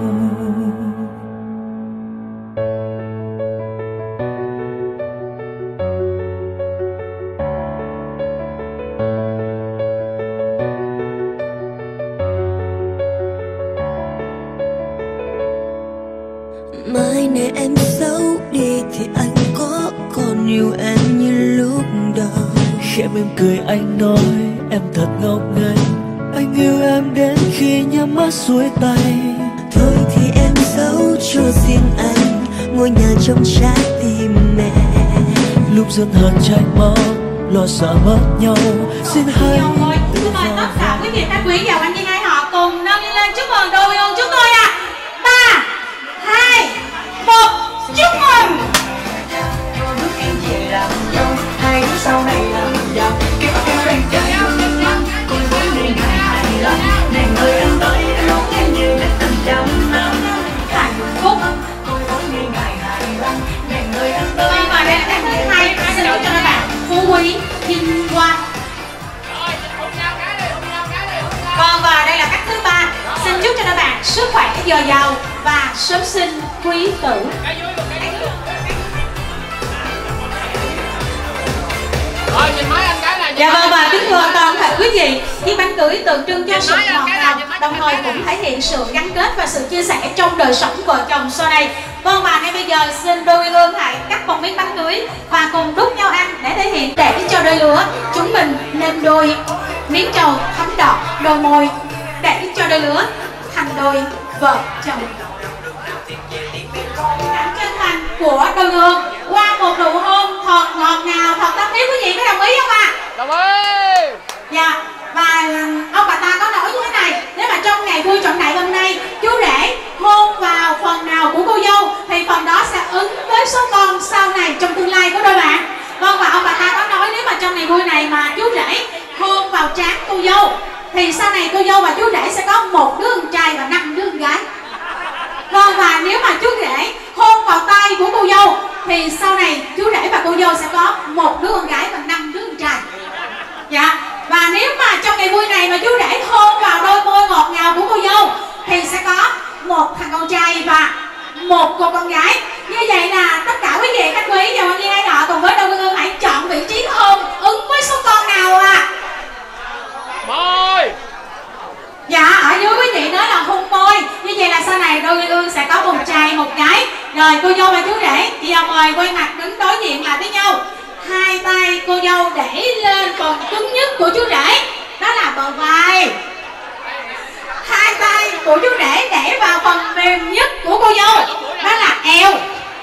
Mai này em xấu đi thì anh có còn yêu em như lúc đầu. Khẽ mỉm cười anh nói em thật ngốc nghếch, anh yêu em đến khi nhắm mắt xuôi tay. Thôi thì em giấu cho riêng anh ngôi nhà trong trái tim mẹ. Lúc giận hờn tranh máu, lo sợ mất nhau, xin hãy mời tất cả quý vị khách quý và quan viên hai họ cùng nâng lên chúc mừng đôi yêu chúng tôi ạ. 3, 2, 1, chúc mừng. Hai đứa sau này làm giàu, kéo theo anh chơi cùng với người ngày hài lòng. Nàng ơi anh tới đón em như đã từng trăm năm hạnh phúc. cùng với người ngày hài lòng. Nàng ơi anh tới. Vâng, và đây là các thứ hai xin chúc cho các bạn phú quý vinh quang. Vâng, và đây là cách thứ ba xin chúc cho các bạn sức khỏe dồi dào và sớm sinh quý tử. Dạ vâng, và kính thưa toàn thể quý vị, chiếc bánh cưới tượng trưng cho sự ngọt ngào, đồng thời cũng thể hiện sự gắn kết và sự chia sẻ trong đời sống vợ chồng sau này. Vâng, và ngay bây giờ xin đôi hương hãy cắt một miếng bánh cưới và cùng đút nhau ăn để thể hiện để cho đôi lứa chúng mình nên đôi miếng trầu thắm đỏ đôi môi để cho đôi lứa thành đôi vợ chồng. Cảm chân thành của đôi hương qua một nụ hôn thật ngọt ngào, thật tâm huyết. Quý vị có đồng ý không ạ? Đồng ý. Dạ, và trọng đại hôm nay chú rể hôn vào phần nào của cô dâu thì phần đó sẽ ứng với số con sau này trong tương lai của đôi bạn. Vâng, và ông bà ta có nói nếu mà trong ngày vui này mà chú rể hôn vào trán cô dâu thì sau này cô dâu và chú rể sẽ có 1 đứa con trai và 5 đứa con gái. Vâng, và nếu mà chú rể hôn vào tay của cô dâu thì sau này chú rể và cô dâu sẽ có 1 đứa con gái và 5 đứa con trai. Dạ. Và nếu mà trong ngày vui này mà chú rể hôn vào đôi môi ngọt ngào của cô dâu thì sẽ có 1 thằng con trai và 1 cô con gái. Như vậy là tất cả quý vị khách quý và quan viên hai họ cùng với Đôi Quyên Hương hãy chọn vị trí hôn ứng với số con nào ạ? Môi. Dạ, ở dưới quý vị nói là hôn môi. Như vậy là sau này Đôi Quyên Hương sẽ có 1 trai 1 gái. Rồi cô dâu và chú rể chị mời quay mặt đứng đối diện lại với nhau. 2 tay cô dâu để lên phần cứng nhất của chú rể, đó là bờ vai. 2 tay của chú rể để vào phần mềm nhất của cô dâu, đó là eo.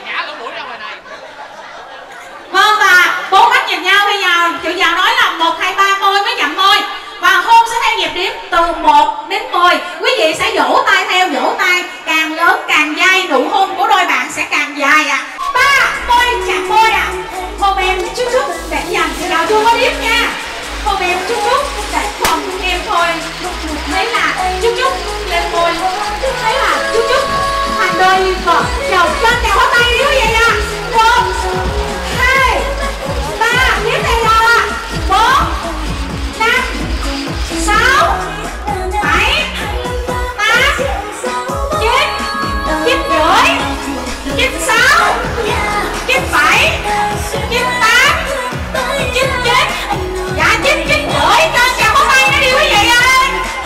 Vâng, và 4 mắt nhìn nhau. Bây giờ chị vào nói là 1, 2, 3 môi mới chậm môi. Và hôn sẽ theo nhịp đếm từ 1 đến 10. Quý vị sẽ vỗ tay theo, vỗ tay càng lớn càng dai, nụ hôn của đôi bạn sẽ càng dài ạ. 3 môi chạm môi ạ. Hôn em chút chút để dành thì nào chưa có điếp nha. Hôn em chút chút để phòng em thôi. Thấy là chút chút lên môi, thấy là chút chút thành đôi vợ chồng. Cho chào hóa tay đi quý vị ạ. 1, 2, 3, tiếp theo là 4, 5, 6, 7, 8, 9, 9 rưỡi, 96, 97, 98, 99. Dạ 99 rưỡi. Cho chào có tay nó đi quý vị ơi.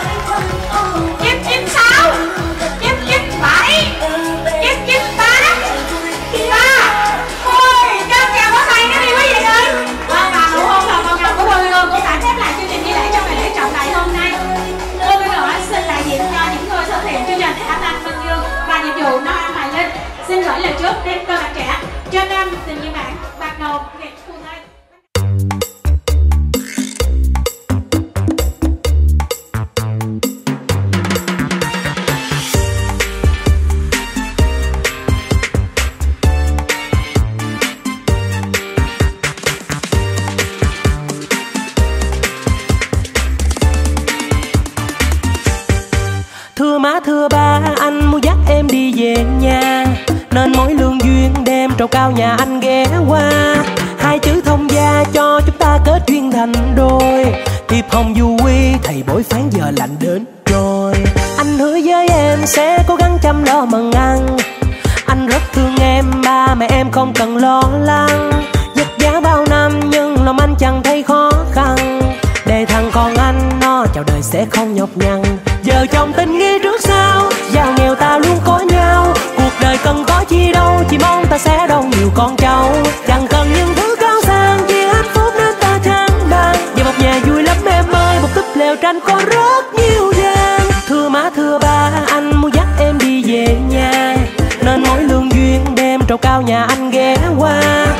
996, 997, 998, 30. Cho chào có tay nó đi quý vị ơi. Và nụ hôn đầu con của Đôi Quyên Hương cũng đã khép lại chương trình nghi lễ trong ngày lễ trọng đại hôm nay. Đôi Quyên Hương xin đại diện cho những người thực hiện chương trình Ám Anh Vinh Dương và nhiệm vụ Nói Anh Hoài Linh xin gửi lời chúc đến đôi bạn trẻ cho năm tình như bạn bạc đầu nghệ khu Tây. Thưa má thưa ba, anh muốn dắt em đi về nhà, nên mỗi lương duyên đem trầu cao nhà anh ghé qua. 2 chữ thông gia cho chúng ta kết duyên thành đôi, thiệp hồng du quy thầy bói phán giờ lạnh đến rồi. Anh hứa với em sẽ cố gắng chăm lo mần ăn, anh rất thương em, ba mẹ em không cần lo lắng. Vất vả bao năm nhưng lòng anh chẳng thấy khó khăn, để thằng con anh nó chào đời sẽ không nhọc nhằn. Giờ chồng tình nghĩa trước sau, giàu nghèo ta luôn có nhau, cuộc đời cần có chi đâu, chỉ mong ta sẽ đông nhiều con cháu. Chẳng cần những thứ cao sang, chỉ hạnh phúc nên ta trắng đàn. Về một nhà vui lắm em ơi, một túp lều tranh có rất nhiều gian. Thưa má thưa ba, anh muốn dắt em đi về nhà, nên mỗi lương duyên đem trầu cao nhà anh ghé qua.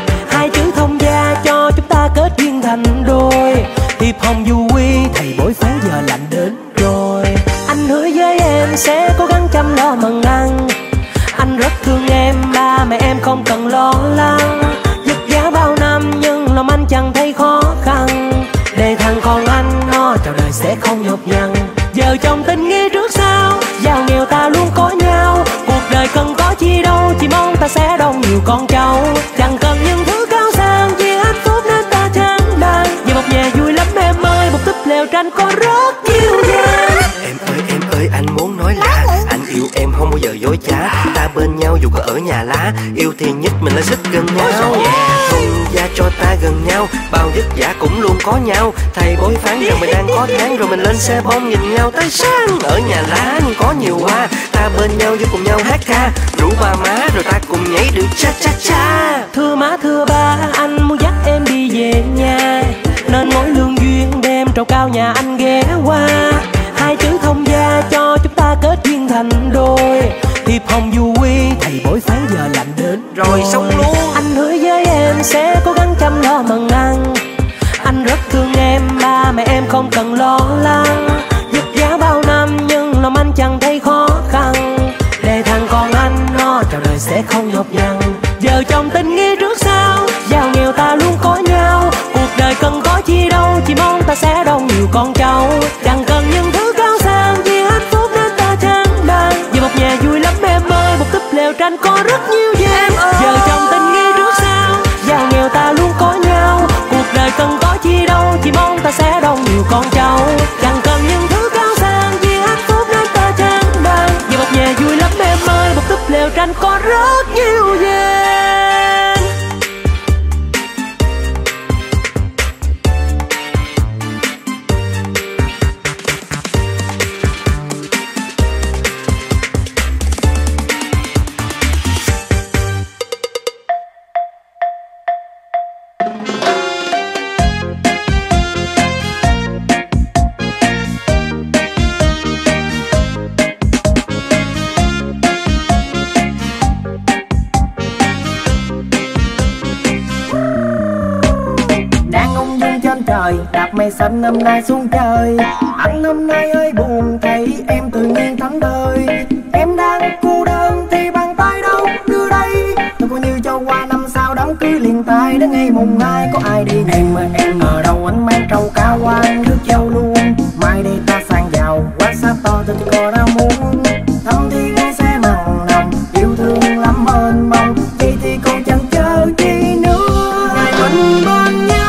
2 chữ thông gia cho chúng ta kết duyên thành đôi, thiệp hồng du quy thầy bói phán giờ lạnh đến rồi. Anh hứa với em sẽ cố gắng chăm lo mần ăn, anh rất thương em, ba mẹ em không cần lo lắng. Vất vả bao năm nhưng lòng anh chẳng thấy khó khăn, để thằng con anh nó chào đời sẽ không nhọc nhằn. Giờ chồng tình nghĩa trước sau, giàu nghèo ta luôn có nhau, cuộc đời cần có chi đâu, chỉ mong ta sẽ đông nhiều con cháu. Chẳng cần những thứ cao sang, chỉ hạnh phúc nên ta trắng đàn. Về một nhà vui lắm em ơi, một túp lều tranh có rất nhiều gian. Em ơi anh muốn nói là anh yêu em không bao giờ dối trá, ta bên nhau dù có ở nhà lá, yêu thì nhất mình lại xích gần nhau. Thông gia cho ta gần nhau, bao vất vả cũng luôn có nhau. Thầy bói phán giờ mình đang có tháng, rồi mình lên xe bom nhìn nhau tới sáng. Ở nhà lá có nhiều hoa, ta bên nhau với cùng nhau hát ca, rủ ba má rồi ta cùng nhảy được cha cha cha. Thưa má thưa ba, anh muốn dắt em đi về nhà, nên mỗi lương duyên đem trầu cao nhà anh ghé qua. 2 chữ thông gia cho chúng ta kết duyên thành đôi, thiệp hồng du quy thầy bói phán giờ lạnh đến rồi xong luôn. Anh hứa với em sẽ cố gắng chăm lo mần ăn, anh rất thương em, ba mẹ em không cần lo lắng. Vất vả bao năm nhưng lòng anh chẳng thấy không nhọc nhằn. Giờ trong tình nghĩa trước sau, giàu nghèo ta luôn có nhau. Cuộc đời cần có chi đâu, chỉ mong ta sẽ đông nhiều con cháu. Chẳng cần những thứ cao sang, chỉ hạnh phúc nên ta chẳng bàn. Vì một nhà vui lắm em ơi, một túp lều tranh có rất nhiều gian. Giờ trong tình nghĩa trước sau, giàu nghèo ta luôn có nhau. Cuộc đời cần có chi đâu, chỉ mong ta sẽ đông nhiều con cháu. Chẳng cần những thứ cao sang, chỉ hạnh phúc nên ta chẳng bàn. Vì một nhà vui lắm em ơi, một túp lều tranh có rất nhiều gian. Đạp mây xanh năm nay xuống trời. Anh năm nay ơi buồn thấy em tự nhiên thắng đời. Em đang cô đơn thì bàn tay đâu đưa đây. Tôi coi như cho qua năm sau đám cưới liền tay. Đến ngày mùng 2 có ai đi em ở đâu anh mang trâu cao quan rước dâu luôn. Mai đây ta sang giàu quá xa to tôi chỉ có đau muốn. Thăm thì ngay sẽ mặn nồng yêu thương lắm ơn mong. Vậy thì còn chẳng chờ chi nữa. Ngày mình bên nhau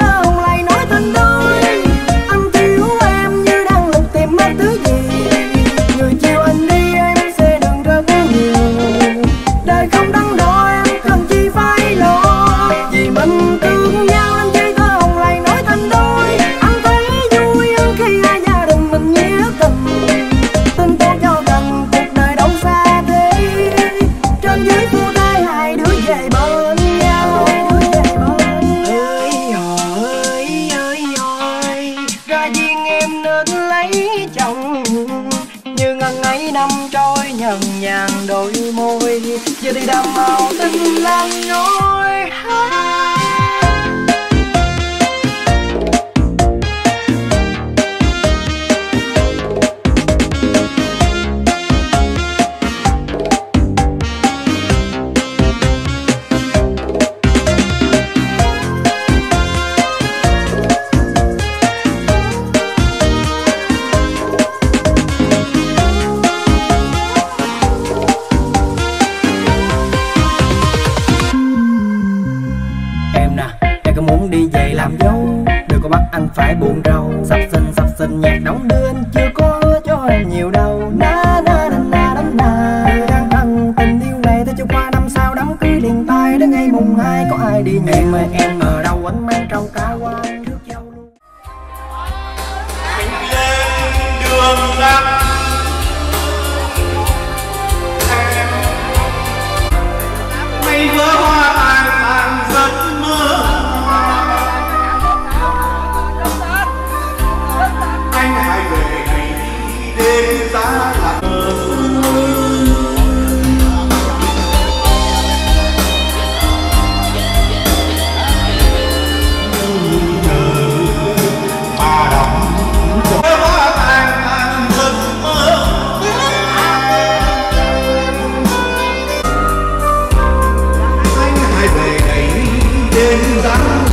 giờ thì đam màu tình lan nhói. Phải buồn rầu sắp xinh nhạc đóng đưa anh chưa có hứa cho em nhiều đâu. Na na na na na na. Người đang thân tình yêu này ta cho qua năm sau đám cưới liền tay. Đến ngày mùng 2 có ai đi nhẹ. Em ở đâu anh mang trâu cá quan rước dâu luôn. Mình lên đường năm mây vỡ hoa tàn giấc mơ. Anh hãy về ngày đêm giá lặng mà đọc hoa tàn giấc mơ. Anh hãy về ngày đêm giá